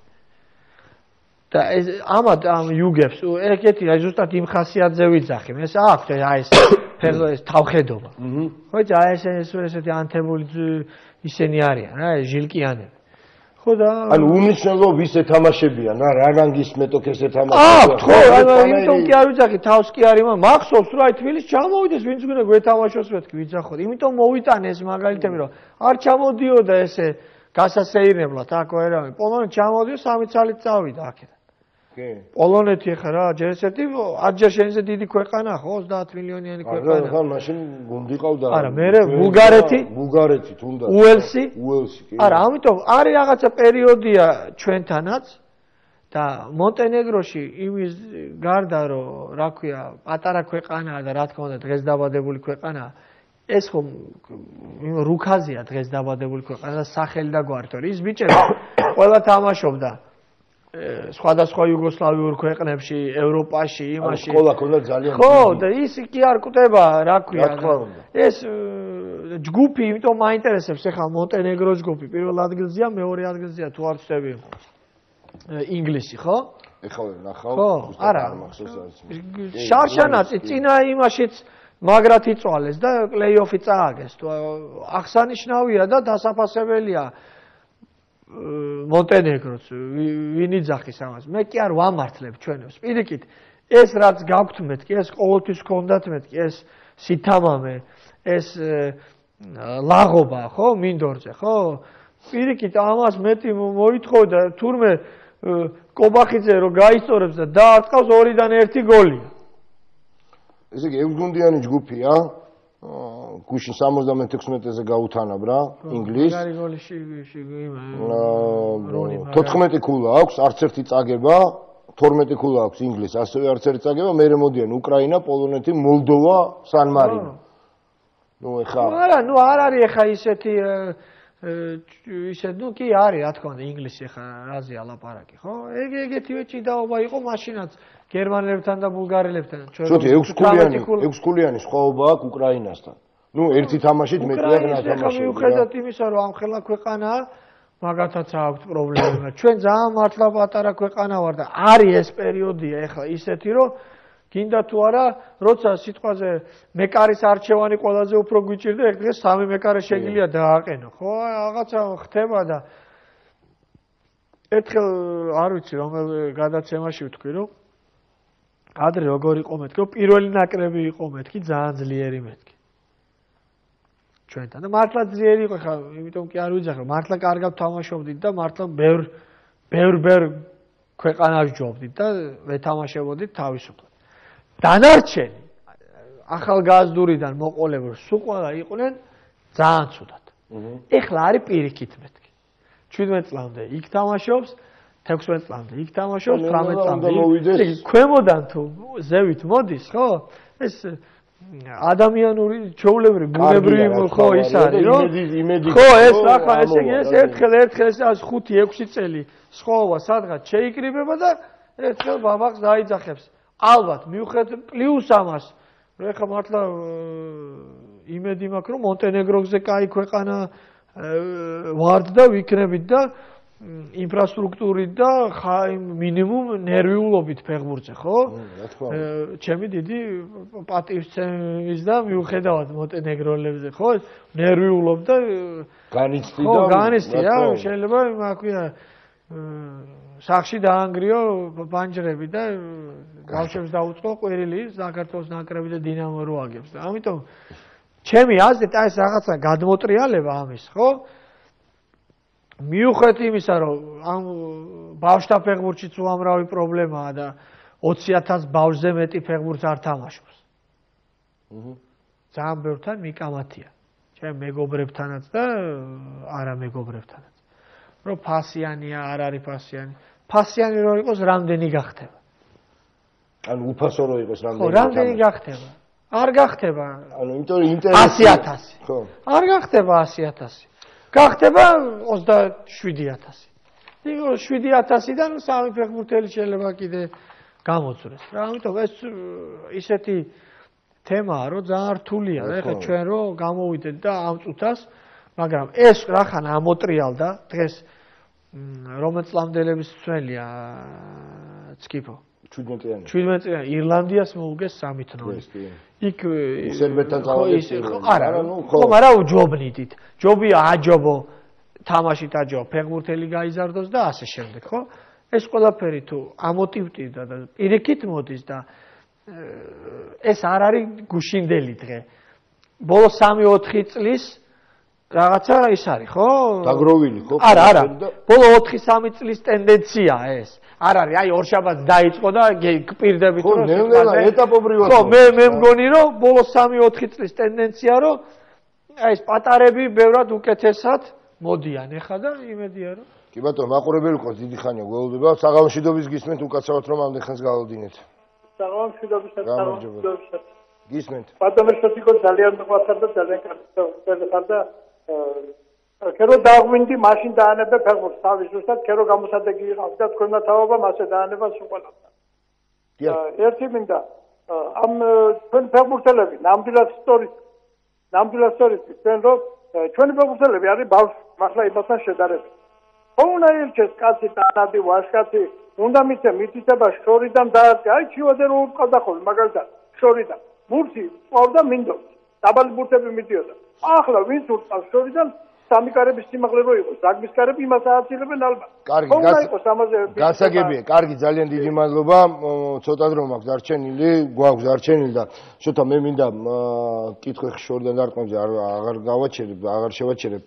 და ეს ამათ ამ იუგებს ეგეთი აი ზუსტად იმ ხასიათზე ვიძახი. ეს აქვს აი ეს ფერდო ეს თავხედობა. ხო, აი ეს ესეთი ანთებული ისენი არიან, რა, ჟილკიანები. ხო და ანუ უნიშნელო ვის ეთამაშებიან, რა, რა რანგის მეტოქეს ეთამაშებიან. ხო, ანუ იმიტომ კი არ ვიძახი, თავს კი არის, მაგრამ მახსოვს რა, თბილისში ჩამოვიდეს, ვინც უნდა გვეთამაშოს მეთქი ვიძახოთ. იმიტომ მოვიტანე ეს მაგალითები, რომ არ ჩამოდიოდა ესე გასასეირნებლად აქ ვერავინ. პოლონეთში ჩამოდიო სამი წელიწად წავიდა აქედან. პოლონეთი ხა რა, ჯერ ესეთი არჯერ შენზე დიდი ქვეყანა ხო, ოცდაათ მილიონიანი ქვეყანა. არა, მაშინ გუნდი ყავდა. არა, მე ბულგარეთი, ბულგარეთი თუნდაც. უელსი. უელსი, კი. არა, ამიტომ არის რაღაცა პერიოდია ჩვენთანაც და მონტენეგროში იმის გარდა რომ რა ქვია, პატარა ქვეყანაა და რა თქმა უნდა დღეს დაბადებული ქვეყანაა. ეს ხომ რუქაზია დღეს დაბადებული ქვეყანა და სახელი და გვარი, თორე ის ბიჭები ყველა თამაშობდა სხვადასხვა იუგოსლავიურ ქვეყნებში, ევროპაში, იმაში. სკოლა ქონდა ძალიან. ხო, და ის კი არ კვდება, რა ქვია. ეს ჯგუფი, იმიტომ მაინტერესებს ახლა მონტენეგროს ჯგუფი. პირველ ადგილზეა, მეორე ადგილზეა თუ არ ვწდები. ინგლისი, ხო? ეხლა ნახავ, ზუსტად არ მახსოვს არის. შარშანაცი წინა იმაშიც მაგრად იწვალეს და პლეი-ოფი წააგეს. აღსანიშნავია და დასაფასებელია. მონტენეგროს ვინ იძახის ამას? მე კი არ ვამართლებ ჩვენებს. პირიქით, ეს რაც გაქვთ მეთქი, ეს ყოველთვის გქონდათ მეთქი, ეს სითამამე, ეს ლაღობა, ხო, მინდორზე, ხო? პირიქით, ამას მეტი მოითხოვ და თურმე კობახიძე რო გაისწორებს და დაარტყავს ორიდან ერთი გოლია. ესე იგი, ექვსგუნდიანი ჯგუფია. გუშინ სამოცდამექვსმეტეზე გაუთანაბ რა, ინგლისს. თოთხმეტი ქულა აქვს, არც ერთი წაგება, თორმეტი ქულა აქვს ინგლისს, ასევე არც ერთი წაგება, მერე მოდიან უკრაინა, პოლონეთი, მოლდოვა, სან-მარინო. ნუ ეხა. არა, ნუ არ არის ეხა ისეთი ისე ნუ კი არის, რა თქმა უნდა, ინგლისი ეხა რაზეა ლაპარაკი, ხო? ეგ ეგეთივე ჭიდაობა იყო მაშინაც გერმანელებთან და ბულგარელებთან. შოთი ექვსქულიანი, ექვსქულიანი სხვაობა აქვს უკრაინასთან. ნუ ერთი თამაშით მეტია რა თამაში. მიუხედავად იმისა, რომ ამ ხელა ქვეყანაა, მაგათაც აქვს პრობლემა. ჩვენ ძალიან მართლა პატარა ქვეყანა ვარ და არის ეს პერიოდია ეხლა ისეთი, რომ გინდა თუ არა, როცა სიტყვაზე მეკარის არჩევანი ყველაზე უფრო გვიჭირდა, ეგ დღეს სამი მეკარე შეგიძლია დააყენო, ხო? რაღაცა ხდება და ერთხელ არ ვიცი რომელ გადაცემაში ვთქვი, რომ ადრე როგორ იყო მეთქი, რომ პირველი ნაკრები იყო მეთქი, ძალიან ძლიერი მეთქი. ჩვენთან და მართლა ძლიერი იყო, ხა, იმიტომ კი არ ვიძახე, მართლა კარგად თამაშობდით და მართლა ბევრ ბევრ ბევრ ქვეყანას ჯობდით და ვეთამაშებოდით თავისუფლად. დანარჩენი ახალგაზრდურიდან მოყოლებული სულ ყველა იყვნენ ძალიან ცუდად. ეხლა არის პირიქით მეთქი. შვიდმეტ წლამდე იქ თამაშობს, თექვსმეტ წლამდე იქ თამაშობს, თვრამეტ წლამდე. ქვემოდან თუ ზევით მოდის, ხო? ეს ადამიანური ჩვეულებრივი ბუნებრივი ხო ის არის, რომ ხო ეს ახლა ესე იგი ეს ერთხელ ერთხელ ეს ხუთი ექვსი წელი სხვაობა სადღაც შეიკრიბება და ერთხელ ბაბაკს დაიძახებს. ალბათ მიუხედავად პლუს ამას, რომ ეხლა მართლა იმედი მაქვს, რომ მონტენეგროზე კაი ქვეყანა ვართ და ვიქნებით და ინფრასტრუქტურით და მინიმუმ ნერვიულობით ფეხბურთზე, ხო? ჩემი დიდი პატივცემის და მიუხედავად მონტენეგროლებზე, ხო? ნერვიულობ და განიცდი და ხო, განიცდი რა, შეიძლება რა ქვია სახში დაანგრიო ბანჯრები და ბავშვებს დაუწყო ყვირილი საქართველოს ნაკრები და დინამო რო აგებს და ამიტომ ჩემი აზრით აი ეს რაღაცა გადმოტრიალება ამის, ხო? მიუხედავად იმისა, რომ ამ ბავშვთა ფეხბურთშიც უამრავი პრობლემაა და ოცი ათას ბავშვზე მეტი ფეხბურთს არ თამაშობს. აჰა. ძალიან ბევრთან მიკამათია. ჩემ მეგობრებთანაც და არა მეგობრებთანაც. რომ ფასიანია, არ არის ფასიანი. ფასიანი რო იყოს, რამდენი გახდება? ანუ უფასო რო იყოს, რამდენი? ხო, რამდენი გახდება? არ გახდება. ანუ იმიტომ ინტერესი ასი ათასი. ხო. არ გახდება ასი ათასი. გახდება ოცდაშვიდი ათასი. იქ შვიდი ათასიდან სამი ფეხბურთელი შეიძლება კიდე გამოწვრეს. რა, ამიტომ ეს ისეთი თემაა, რომ ძალიან რთულია, ეხლა ჩვენ რო გამოვიდეთ და ამ წუთას, მაგრამ ეს რახან ამოტრიალდა დღეს რომელ წლამდელების ცველია ცკიფო? ჩვიდმეტიანი. ჩვიდმეტიანი ირლანდიას მოუგეს სამით ნული. იქ სერბეთთან წავიდეს. არა, ხო, მაგრამ ჯობნიდით. ჯობია აჯობო, თამაშით აჯობო, ფეხბურთელი გაიზარდოს და ასე შემდეგ, ხო? ეს ყველაფერი თუ ამოტივტირდა და პირიქით მოდის და ეს არ არის გუშინდელი დღე. ბოლო სამი ოთხი წლის რაღაცა ის არის, ხო? დაგროვილი, ხო? არა, არა. ბოლო ოთხი სამი წლის ტენდენციაა ეს. არ არის, აი ორშაბათს დაიწყო და გპირდებით რომ ხო, ნელ-ნელა ეტაპობრივად. ხო, მე მე მგონი რომ ბოლო სამი ოთხი წლის ტენდენცია რომ აი ეს პატარები ბევრად უკეთესად მოდიან ეხა და იმედია რომ კი ბატონო, მაყურებელი ყავს დიდი ხანია გველოდება. საღამოშიდობის გისმენთ უკაცრავად რომ ამდენ ხანს გავავდინეთ. საღამოშიდობისა და საღამოშიდობისა. გისმენთ. ბატონო შეთიკო ძალიან მოყვარდა და ძალიან კარგი და ქერო დაგვინდი მაშინ დაანებე ფეხბურთს თავის ზუსტად ქერო გამოსადეგი იყავს და თქვენმა თავობა მასე დაანება სუყოლავდა. ერთი მინდა ამ თქვენ ფეხბურთელები ნამდვილად სტორით ნამდვილად სტორით თქვენ რომ ჩვენი ფეხბურთელები არის ბავშვი მართლა იმასთან შედარებით. ხო უნდა ირჩეს კაცი თანადი ვაჟკაცი უნდა მიცე მითითება შორიდან დაარჩა აი ჩივადე რო უყავდა ხოლმე მაგალითად შორიდან ბურთი ყავდა მინდოს დაბალი ბურთები მიდიოდა. ახლა ვინც უყავს შორიდან სამი კარების სიმაღლე რო იყოს, ზაგმის კარები იმას ააცილებენ ალბათ. კარგი, გასაგებია, კარგი, ძალიან დიდი მადლობა. ცოტა დრო მაქვს დარჩენილი, გვაქვს დარჩენილი და შოთა მე მინდა კითხვი შორიდან დარტყმებზე აღარ გავაჩერებ, აღარ შევაჩერებ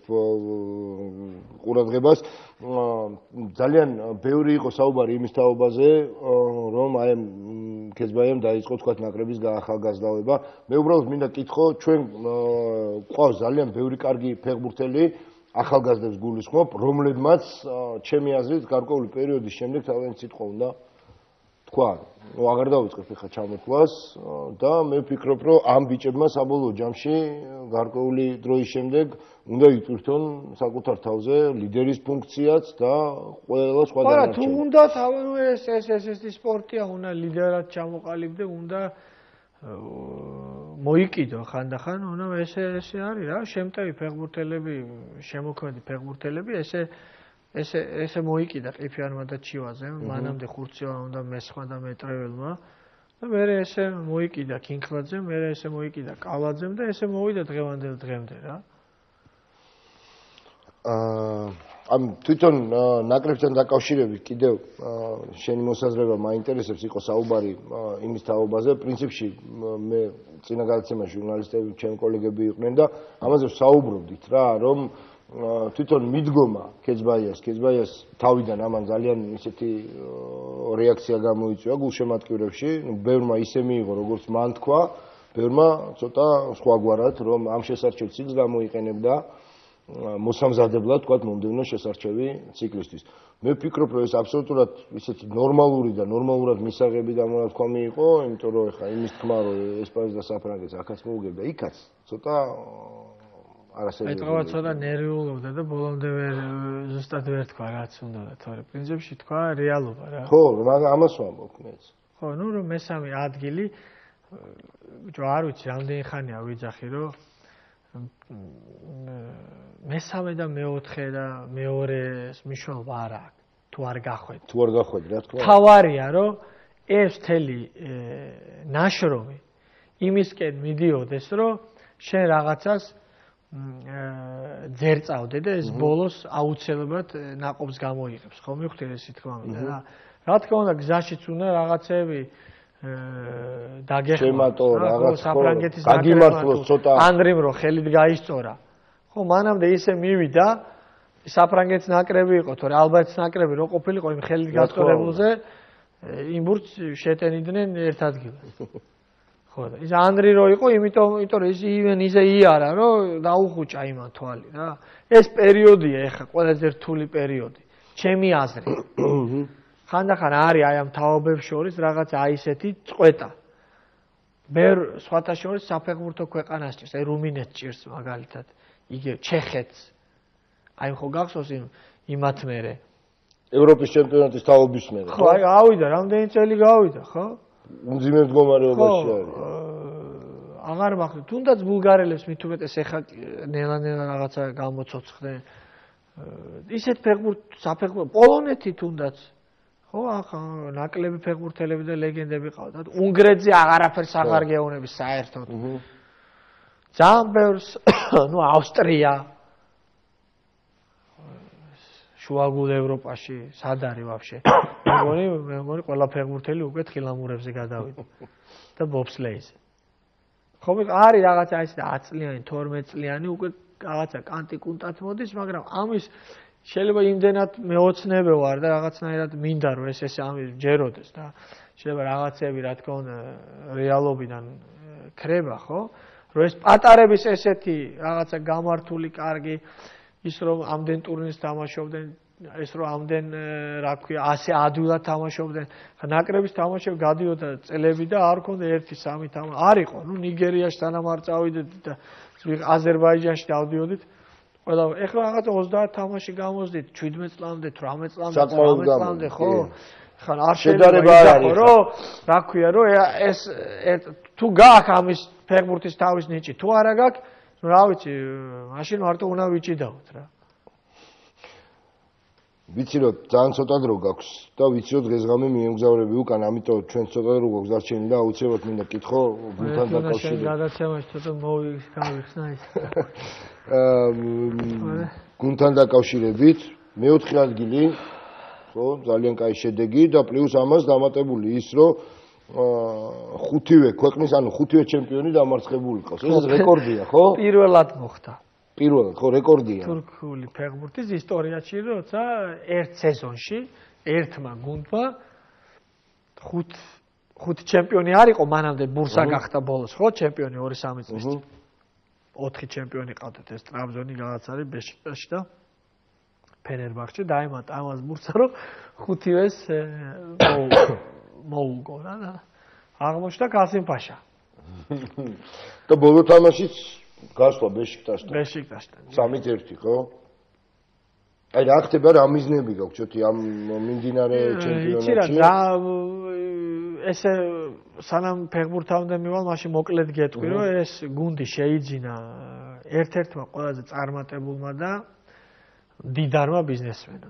ყურადღებას. ძალიან ბევრი იყო საუბარი იმის თაობაზე, რომ აი ქეცბაიამ დაიწყო თქვა ნაკრების გაახალგაზრდავება. მე უბრალოდ მინდა კითხო, ჩვენ ყავს ძალიან ბევრი კარგი ფეხბურთელი ახალგაზრდებს გულისხმობ, რომლებმაც ჩემი აზრით გარკვეული პერიოდის შემდეგ თავიანთი სიტყვა უნდა თქვა. ნუ აღარ დავიწყებ ხა ჩამოთვლას და მე ვფიქრობ, რომ ამ ბიჭებმა საბოლოო ჯამში გარკვეული დროის შემდეგ უნდა იტვირთონ საკუთარ თავზე ლიდერის ფუნქციაც და ყველა სხვა დანარჩენი. არა, თუ უნდა თავი ეს ეს ეს ეს სპორტია, უნდა ლიდერად ჩამოყალიბდე, უნდა მოიკიდო ხანდახან, უნდა ესე ესე არის რა, შემტევი ფეხბურთელები, შემოქმედი ფეხბურთელები ესე ესე ესე მოიკიდა ყიფიანმა და ჩივაზე, მანამდე ხურცივა უნდა მესხმა და მეტრეველმა და მე ესე მოიკიდა კინკლაძემ, მე ესე მოიკიდა კალაძემ და ესე მოვიდა დღევანდელ დღემდე რა. ამ თვითონ ნაკრებთან დაკავშირებით კიდევ შენი მოსაზრება მაინტერესებს, იყო საუბარი იმის თაობაზე. პრინციპში მე წინა გადაცემაში ჟურნალისტები, ჩემი კოლეგები იყვნენ და ამაზე საუბრობდით რა, რომ თვითონ მიდგომა ქეცბაიას, ქეცბაიას თავიდან ამან ძალიან ისეთი რეაქცია გამოიწვია გულშემატკივრებში, ნუ ბევრმა ისე მიიღო, როგორც მან თქვა, ბევრმა ცოტა სხვაგვარად, რომ ამ შესარჩევ ციკლს გამოიყენებდა მოსამზადებლად, თქვა მომდევნო შესარჩევი ციკლისთვის. მე ვფიქრობ, რომ ეს აბსოლუტურად ისეთი ნორმალური და ნორმალურად მისაღები გამონათქვამი იყო, იმიტომ რომ ეხლა იმის თქმა, რომ ესპანეთს და საფრანგეთს აქაც მოუგებდა, იქაც ცოტა არასერიოზული. აი, თქვა ცოტა ნერვიულობდა და ბოლომდე ვერ ზუსტად ვერ თქვა, რაც უნდა და თორე პრინციპში თქვა რეალობა რა. ხო, მაგრამ ამას ვამბობ მეც. ხო, ნუ რომ მესამე ადგილი ბიჭო, არ ვიცი, რამდენი ხანია ვიძახი, რომ მესამე და მეოთხე და მეორეს მნიშვნელობა არ აქვს, თუ არ გახვედი. თუ არ გახვედი, რა თქმა უნდა. თავარია, რომ ეს მთელი ნაშრომი იმისკენ მიდიოდეს, რომ შენ რაღაცას ძერწავდე და ეს ბოლოს აუცილებლად ნაყოფს გამოიღებს. ხო, მივხვდი ეს თქმა მინდა რა. რა თქმა უნდა, გზაშიც უნდა რაღაცები შემატო რაღაც საფრანგეთის გაგიმართლოს ცოტა ანდრიმ რო ხელით გაისწორა. ხო, მანამდე ისე მივიდა საფრანგეთის ნაკრები იყო, თორე ალბათის ნაკრები რო ყოფილიყო იმ ხელით გასწორებულზე იმ ბურთს შეტენიდნენ ერთ ადგილას. ხო, და ის ანდრი რო იყო, იმიტომ იმიტომ რომ ის ივენ ისე იარა, რომ დაუხუჭა იმან თვალი რა. ეს პერიოდია ეხა ყველაზე რთული პერიოდი. ჩემი აზრით. ხანდახან არის აი ამ თაობებს შორის რაღაცა აი ესეთი წყვეტა. მე სხვათა შორის საფეხბურთო ქვეყანას ჭირს, აი რუმინეთს ჭირს მაგალითად, იგივე ჩეხეთს. აი ხო გახსოვს იმ იმათ მერე ევროპის ჩემპიონატის თაობის მერე. ხო, აი ავიდა, რამდენი წელი გავიდა, ხო? უმძიმე მდგომარეობაში არის. აღარ მახსოვს, თუნდაც ბულგარელებს მით უმეტეს ეხა ნელა-ნელა რაღაცა გამოცოცხლენ. ისეთ ფეხბურთ საფეხბურთო პოლონეთი თუნდაც ხო, ახლა ნაკლები ფეხბურთელები და ლეგენდები ყავდათ. უნგრეთზე აღარაფერს აღარ გეუბნები საერთოდ. ძალიან ბევრს, ნუ ავსტრია შუაგულ ევროპაში სად არის ვაფშე? მე მგონი, მე მგონი ყველა ფეხბურთელი უკვე თხილამურებზე გადავიდა და ბობსლეიზე. ხო, არის რაღაცა ეს ათი წლიანი, თორმეტ წლიანი უკვე რაღაცა კანტიკუნტად მოდის, მაგრამ ამის შეიძლება იმდენად მეოცნებე ვარ და რაღაცნაირად მინდა რომ ეს ესე ამის ჯეროდეს და შეიძლება რაღაცები რა თქმა უნდა რეალობიდან ქრება, ხო? რომ ეს პატარების ესეთი რაღაცა გამართული კარგი ის რომ ამდენ ტურნირს თამაშობდნენ, ეს რომ ამდენ რა ქვია, ასე ადვილად თამაშობდნენ, ხა ნაკრების თამაშები გადიოდა წელები და არ ქონდა ერთი სამი თამაში. არ იყო, ნუ ნიგერიაში თანამარ წავიდეთ და აზერბაიჯანში დავდიოდით. ყველა ეხლა რაღაც ოცდაათ თამაში გამოსდით, შვიდმეტ წლამდე, თვრამეტ წლამდე, ცხრამეტ წლამდე, ხო? ხან არ შეიძლება იზახო, რომ რა ქვია, რომ ეს თუ გააქვს ამის ფეხბურთის თავის ნიჭი, თუ არა გაქვს, რა ვიცი, მაშინ მარტო უნდა ვიჭიდაოთ რა. ვიცი რომ ძალიან ცოტა დრო გაქვს და ვიცი რომ დღესღამე მიემგზავრები უკან, ამიტომ ჩვენ ცოტა დრო გვაქვს დარჩენილი და აუცილებლად მინდა კითხო გუნდთან დაკავშირებით. გადაცემაში ცოტა მოვიხსნა ის. გუნდთან დაკავშირებით მეოთხე ადგილი, ხო, ძალიან კაი შედეგი და პლუს ამას დამატებული ის რომ ხუთივე ქვეყნის, ანუ ხუთივე ჩემპიონი დამარცხებული ყავს. ეს რეკორდია, ხო? პირველად მოხდა. პირველად, ხო, რეკორდია. თურქული ფეხბურთის ისტორიაში, როცა ერთ სეზონში ერთმა გუნდმა ხუთ ხუთ ჩემპიონი არ იყო, მანამდე ბურსა გახდა ბოლოს, ხო, ჩემპიონი ორი სამი წლის წინ. ოთხი ჩემპიონი ყავდათ, ეს ტრაბზონი რაღაც არის ბეშიქტაში და ფენერბახჩე დაემატა ამას ბურსა, რომ ხუთივეს მოუგო რა და აღმოჩნდა კასიმ-ფაშა. და ბოლო თამაშიც გასვლა ბეშიქტაშთან. ბეშიქტაშთან. სამით ერთი, ხო? აი რა ხდება, რა მიზნები გაქვს ცოტი ამ მიმდინარე ჩემპიონატში? იცი რა, ესე სანამ ფეხბურთამდე მივალ, მაშინ მოკლედ გეტყვი, რომ ეს გუნდი შეიძინა ერთ-ერთმა ყველაზე წარმატებულმა და დიდარმა ბიზნესმენმა.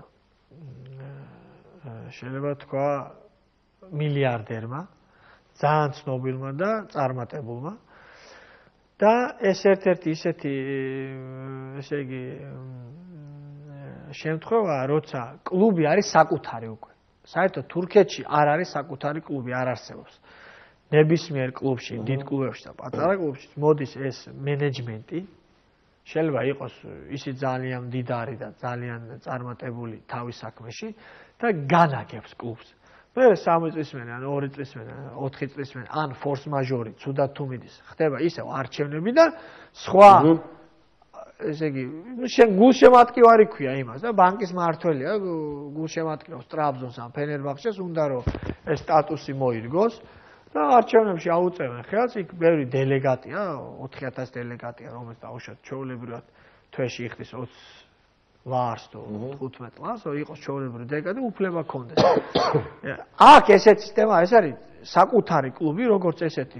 შეიძლება თქვა მილიარდერმა, ძალიან ცნობილმა და წარმატებულმა. და ეს ერთ-ერთი ისეთი ესე იგი შემთხვევაა, როცა კლუბი არის საკუთარი უკვე. საერთოდ თურქეთში არ არის საკუთარი კლუბი, არ არსებობს. ნებისმიერ კლუბში, დიდ კლუბებში და პატარა კლუბში მოდის ეს მენეჯმენტი. შეიძლება იყოს ისი ძალიან მდიდარი და ძალიან წარმატებული თავის საქმეში და განაგებს კლუბს. მე სამი წლისმენი, ან ორი წლისმენი, ოთხი წლისმენი, ან ფორს მაჟორი, ცუდად თუ მიდის, ხდება ისევ არჩევნები და სხვა ესე იგი, ნუ შენ გულშემატკივარი ქვია იმას და ბანკის მართველია, გულშემატკივრავს ტრაბზონს ან ფენერბახჩეს, უნდა რომ ეს სტატუსი მოირგოს და არჩევნებში აუწევენ ხელს, იქ ბევრი დელეგატია, ოთხი ათასი დელეგატია, რომელიც დაუშვათ ჩვეულებრივად თვეში იხდის ოცი ლარს თუ თხუთმეტ ლარს, რომ იყოს ჩვეულებრივი დელეგატი, უფლება ჰქონდეს. აქ ესეთი სისტემა, ეს არის საკუთარი კლუბი, როგორც ესეთი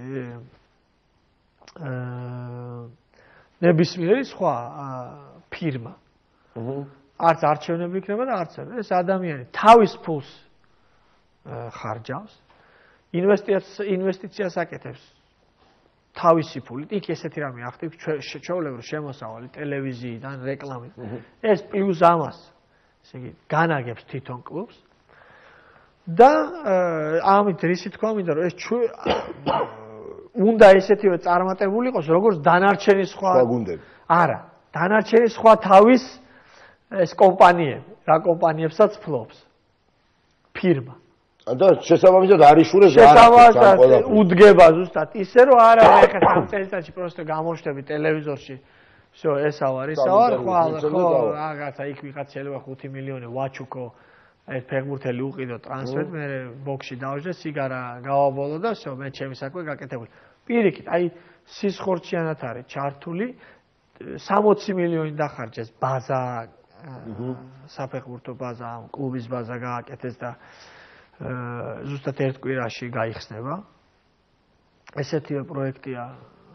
აა ნებისმიერი სხვა ფირმა. არც არჩევნები იქნება და არც ეს ადამიანი თავის ფულს ხარჯავს, ინვესტიციას აკეთებს თავისი ფულით, იქ ესეთი რამე ახდებს ჩვეულებრივ შემოსავალი ტელევიზიიდან, რეკლამით. ეს პლუს ამას, ესე იგი, განაგებს თვითონ კლუბს. და ამით რისი თქვა მინდა რომ ეს უნდა ესეთივე წარმატებული იყოს როგორც დანარჩენი სხვა გუნდები. არა, დანარჩენი სხვა თავის ეს კომპანიები, რა კომპანიებსაც ფლობს. ფირმა. და შესაბამისად არიშურებს შესაბამისად უდგება ზუსტად ისე რომ არა მე ხა სამ წელიწადში პროსტო გამოშვები ტელევიზორში. всё, ეს ავარ, ის ავარ, ხვალ, ხო, რაღაცა იქ ვიღაც შეიძლება ხუთი მილიონი ვაჩუკო ერთ ფეხბურთელი უყიდო ტრანსფერს, მე ბოქსში დავждე, სიგარა გავაბოლო და всё, მე ჩემი საქმე გაკეთებული. პირიქით, აი სისხორჩიანად არის ჩართული სამოცი მილიონი დახარჯეს ბაზა, საფეხბურთო ბაზა, კლუბის ბაზა გააკეთეს და ზუსტად ერთ კვირაში გაიხსნება. ესეთივე პროექტია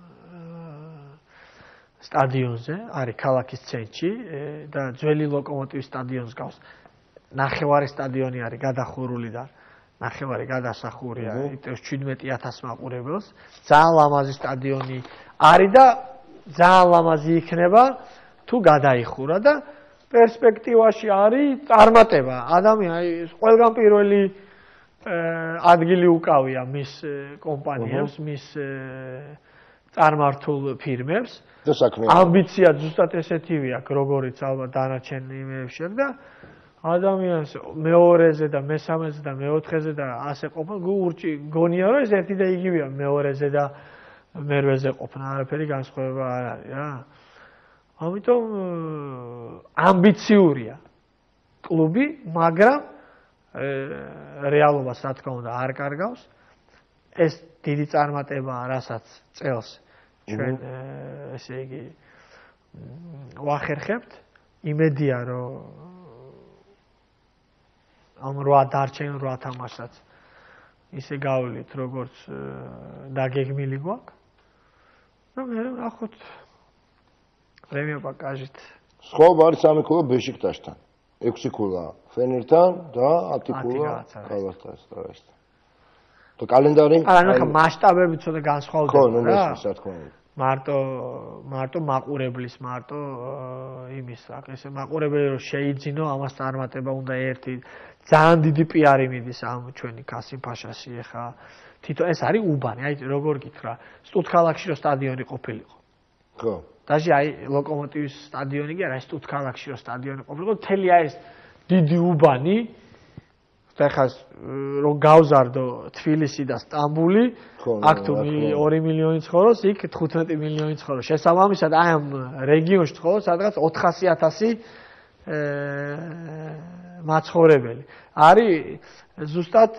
სტადიონზე, არის ქალაქის ცენტრში და ძველი ლოკომოტივის სტადიონს გავს. ნახევარი სტადიონი არის გადახურული და ნახევარი გადასახურია, იტევს შვიდმეტი ათასი მაყურებელს. ძალიან ლამაზი სტადიონი არის და ძალიან ლამაზი იქნება თუ გადაიხურა და პერსპექტივაში არის წარმატება. ადამიანი ყველგან პირველი ადგილი უკავია მის კომპანიებს, მის წარმართულ ფირმებს. და საქმე ამბიცია ზუსტად ესეთივე აქვს, როგორიც ალბათ დანარჩენი იმებში და ადამიანს მეორეზე და მესამეზე და მეოთხეზე და ასე ყოფნა გურჭი გონია რომ ეს ერთი და იგივეა მეორეზე და მერვეზე ყოფნა, არაფერი განსხვავება არ არის რა. ამიტომ ამბიციურია კლუბი, მაგრამ რეალობას რა თქმა უნდა არ კარგავს. ეს დიდი წარმატებაა, რასაც წელს ჩვენ ესე იგი ვახერხებთ. იმედია რომ ამ რვა დარჩენ რვა თამაშსაც ისე გავვლით როგორც დაგეგმილი გვაქვს. და მე ნახოთ პრემია პაკაჟით. სხვა არის სამი ქულა ბეშიქტაშთან. ექვსი ქულა ფენერთან და ათი ქულა კალათასთან. და კალენდარი? არა, ნახა მასშტაბები ცოტა განსხვავდება. ხო, ნუ მესმის რა თქმა უნდა. მარტო მარტო მაყურებლის, მარტო იმის, ესე მაყურებელი რომ შეიძინო, ამას წარმატება უნდა ერთი ძალიან დიდი პიარი მიდის ამ ჩვენი კასიმ ფაშაში ეხა. თვითონ ეს არის უბანი, აი როგორ გითხრა, სტუთქალაქში რო სტადიონი ყოფილიყო. ხო. დაჟე აი ლოკომოტივის სტადიონი კი არა, აი სტუთქალაქში რო სტადიონი ყოფილიყო, თელი აი ეს დიდი უბანი და ეხა რომ გავზარდო თბილისი და სტამბული, აქ თუ ორი მილიონი ცხოვრობს, იქ თხუთმეტი მილიონი ცხოვრობს. შესაბამისად აი ამ რეგიონში ცხოვრობს სადღაც ოთხასი ათასი მაცხოვრებელი. არის ზუსტად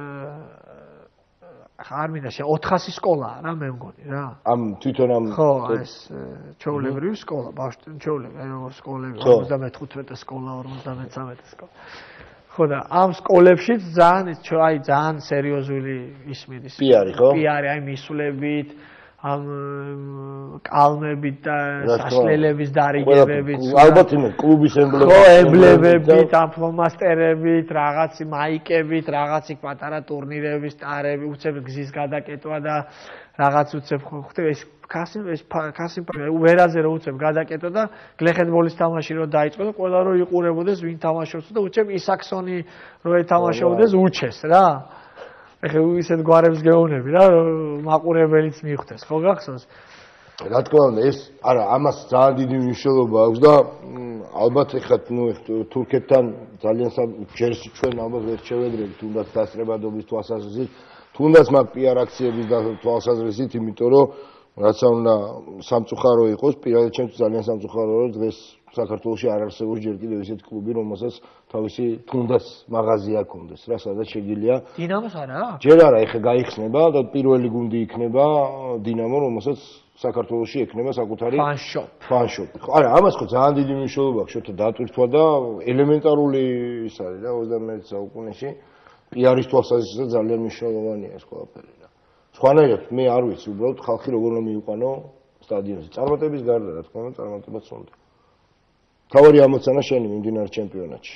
არ მინდა შე ოთხასი სკოლაა რა მე მგონი რა. ამ თვითონ ამ ხო, ეს ჩვეულებრივი სკოლა, ბავშვთა ჩვეულები, აი როგორ სკოლები, ორმოცდამეთოთხმეტე სკოლა, ორმოცდამეცამეტე სკოლა. ხო და ამ სკოლებშიც ძალიან აი ძალიან სერიოზული ის მიდის. პიარი ხო? პიარი აი მისვლებით, ამ კალმებით და საშლელების დარიგებებით. ალბათ იმ კლუბის ემბლემებით. ხო, ემბლემებით, ამ ფლომასტერებით, რაღაცი მაიკებით, რაღაცი პატარა ტურნირების სტარები, უცებ გზის გადაკეტვა და რაღაც უცებ ხვდები ეს კასიმ ეს კასიმ ვერაზე რო უცებ გადაკეტვა და გლეხენბოლის თამაში რო დაიწყო და ყველა რო იყურებოდეს ვინ თამაშობს და უცებ ისაქსონი რო ეთამაშებოდეს უჩეს რა. ეხლა ისეთ გვარებს გეუბნები რა მაყურებელიც მიხვდეს ხო გახსოვს? რა თქმა უნდა ეს არა ამას ძალიან დიდი მნიშვნელობა აქვს და ალბათ ეხლა ნუ თურქეთთან ძალიან ჯერში ჩვენ ალბათ ვერ შევედრებით თუნდაც დასწრებადობის თვალსაზრისით თუნდაც მაგ პიარ აქციების და თვალსაზრისით იმიტომ რომ რაც უნდა სამწუხარო იყოს პირადად ჩემთვის ძალიან სამწუხაროა რომ დღეს საქართველოში არ არსებობს ჯერ კიდევ ისეთი კლუბი რომელსაც თავისი თუნდაც მაღაზია ჰქონდეს რა სადაც შეგიძლია დინამოს არა? ჯერ არა ეხლა გაიხსნება და პირველი გუნდი იქნება დინამო რომელსაც საქართველოში ექნება საკუთარი ფანშოპ. ფანშოპი. ხო, არა, ამას ხო ძალიან დიდი მნიშვნელობა აქვს შოთა დატვირთვა და ელემენტარული ის არის რა ოცდამეერთე საუკუნეში პიარის თვალსაზრისით ძალიან მნიშვნელოვანია ეს ყველაფერი რა. სხვანაირად მე არ ვიცი უბრალოდ ხალხი როგორ უნდა მიიყვანო სტადიონზე. წარმატების გარდა რა თქმა უნდა წარმატებაც უნდა. თავარი ამოცანა შენი მიმდინარე ჩემპიონატში.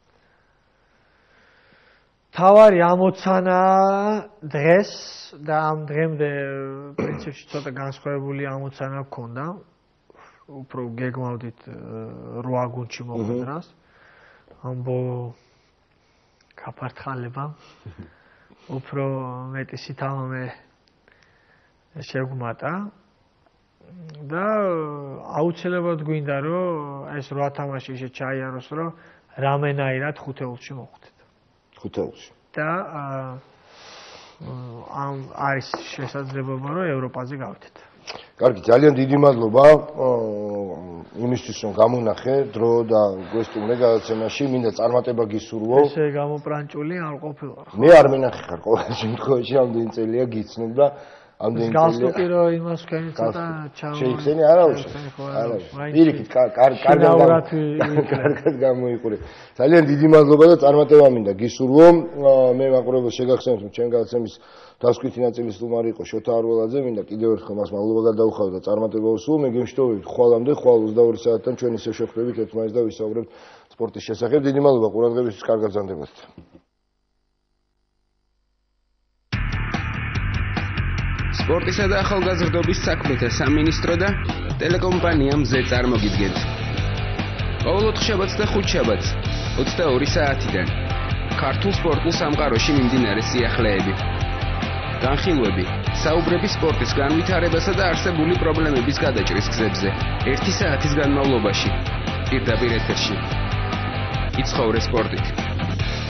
თავარი ამოცანა დღეს და ამ დღემდე პრინციპში ცოტა განსხვავებული ამოცანა გქონდა. უფრო გეგმავდით რვა გუნდში მოხვედრას. ამ ბოლო გაფართხალებამ უფრო მეტი სითამამე შეგვმატა და აუცილებლად გვინდა რომ ეს რვა თამაში ისე ჩაიაროს რომ რამენაირად ხუთეულში მოხვდეთ. ხუთეულში. და ამ არის შესაძლებლობა რომ ევროპაზე გავიდეთ. კარგი, ძალიან დიდი მადლობა იმისთვის რომ გამონახე დრო და გვესტუმრე გადაცემაში, მინდა წარმატება გისურვო. ესე გამოპრანჭული არ ყოფილვარ. მე არ მინახე ხარ ყოველ შემთხვევაში ამდენი წელია გიცნობ და ამდენი წელია. გასტოკი რომ იმას თქვენი ცოტა ჩავა. შეიხსენი არავის. არავის. პირიქით კარგად გამოიყურე. ძალიან დიდი მადლობა და წარმატება მინდა გისურვო. მე მაყურებელს შეგახსენებთ რომ ჩემ გადაცემის დასკვითი ნაწილის სტუმარი იყო შოთა არველაძე, მინდა კიდევ ერთხელ მას მადლობა გადავუხავ და წარმატება ვუსურვო. მე გემშვიდობებით ხვალამდე, ხვალ ოცდაორი საათთან ჩვენ ისევ შევხვდებით ერთმანეთს და ვისაუბრებთ სპორტის შესახებ. დიდი მადლობა ყურადღებისთვის, კარგად გრძანდებოდეთ. სპორტისა და ახალგაზრდობის საქმეთა სამინისტრო და ტელეკომპანია მზე წარმოგიდგენთ. ყოველ ოთხშაბათს და ხუთშაბათს ოცდაორი საათიდან ქართულ სპორტულ სამყაროში მიმდინარე სიახლეები. განხილვები, საუბრები სპორტის განვითარებასა და არსებული პრობლემების გადაჭრის გზებზე. ერთი საათის განმავლობაში პირდაპირ ეთერში. იცხოვრე სპორტით.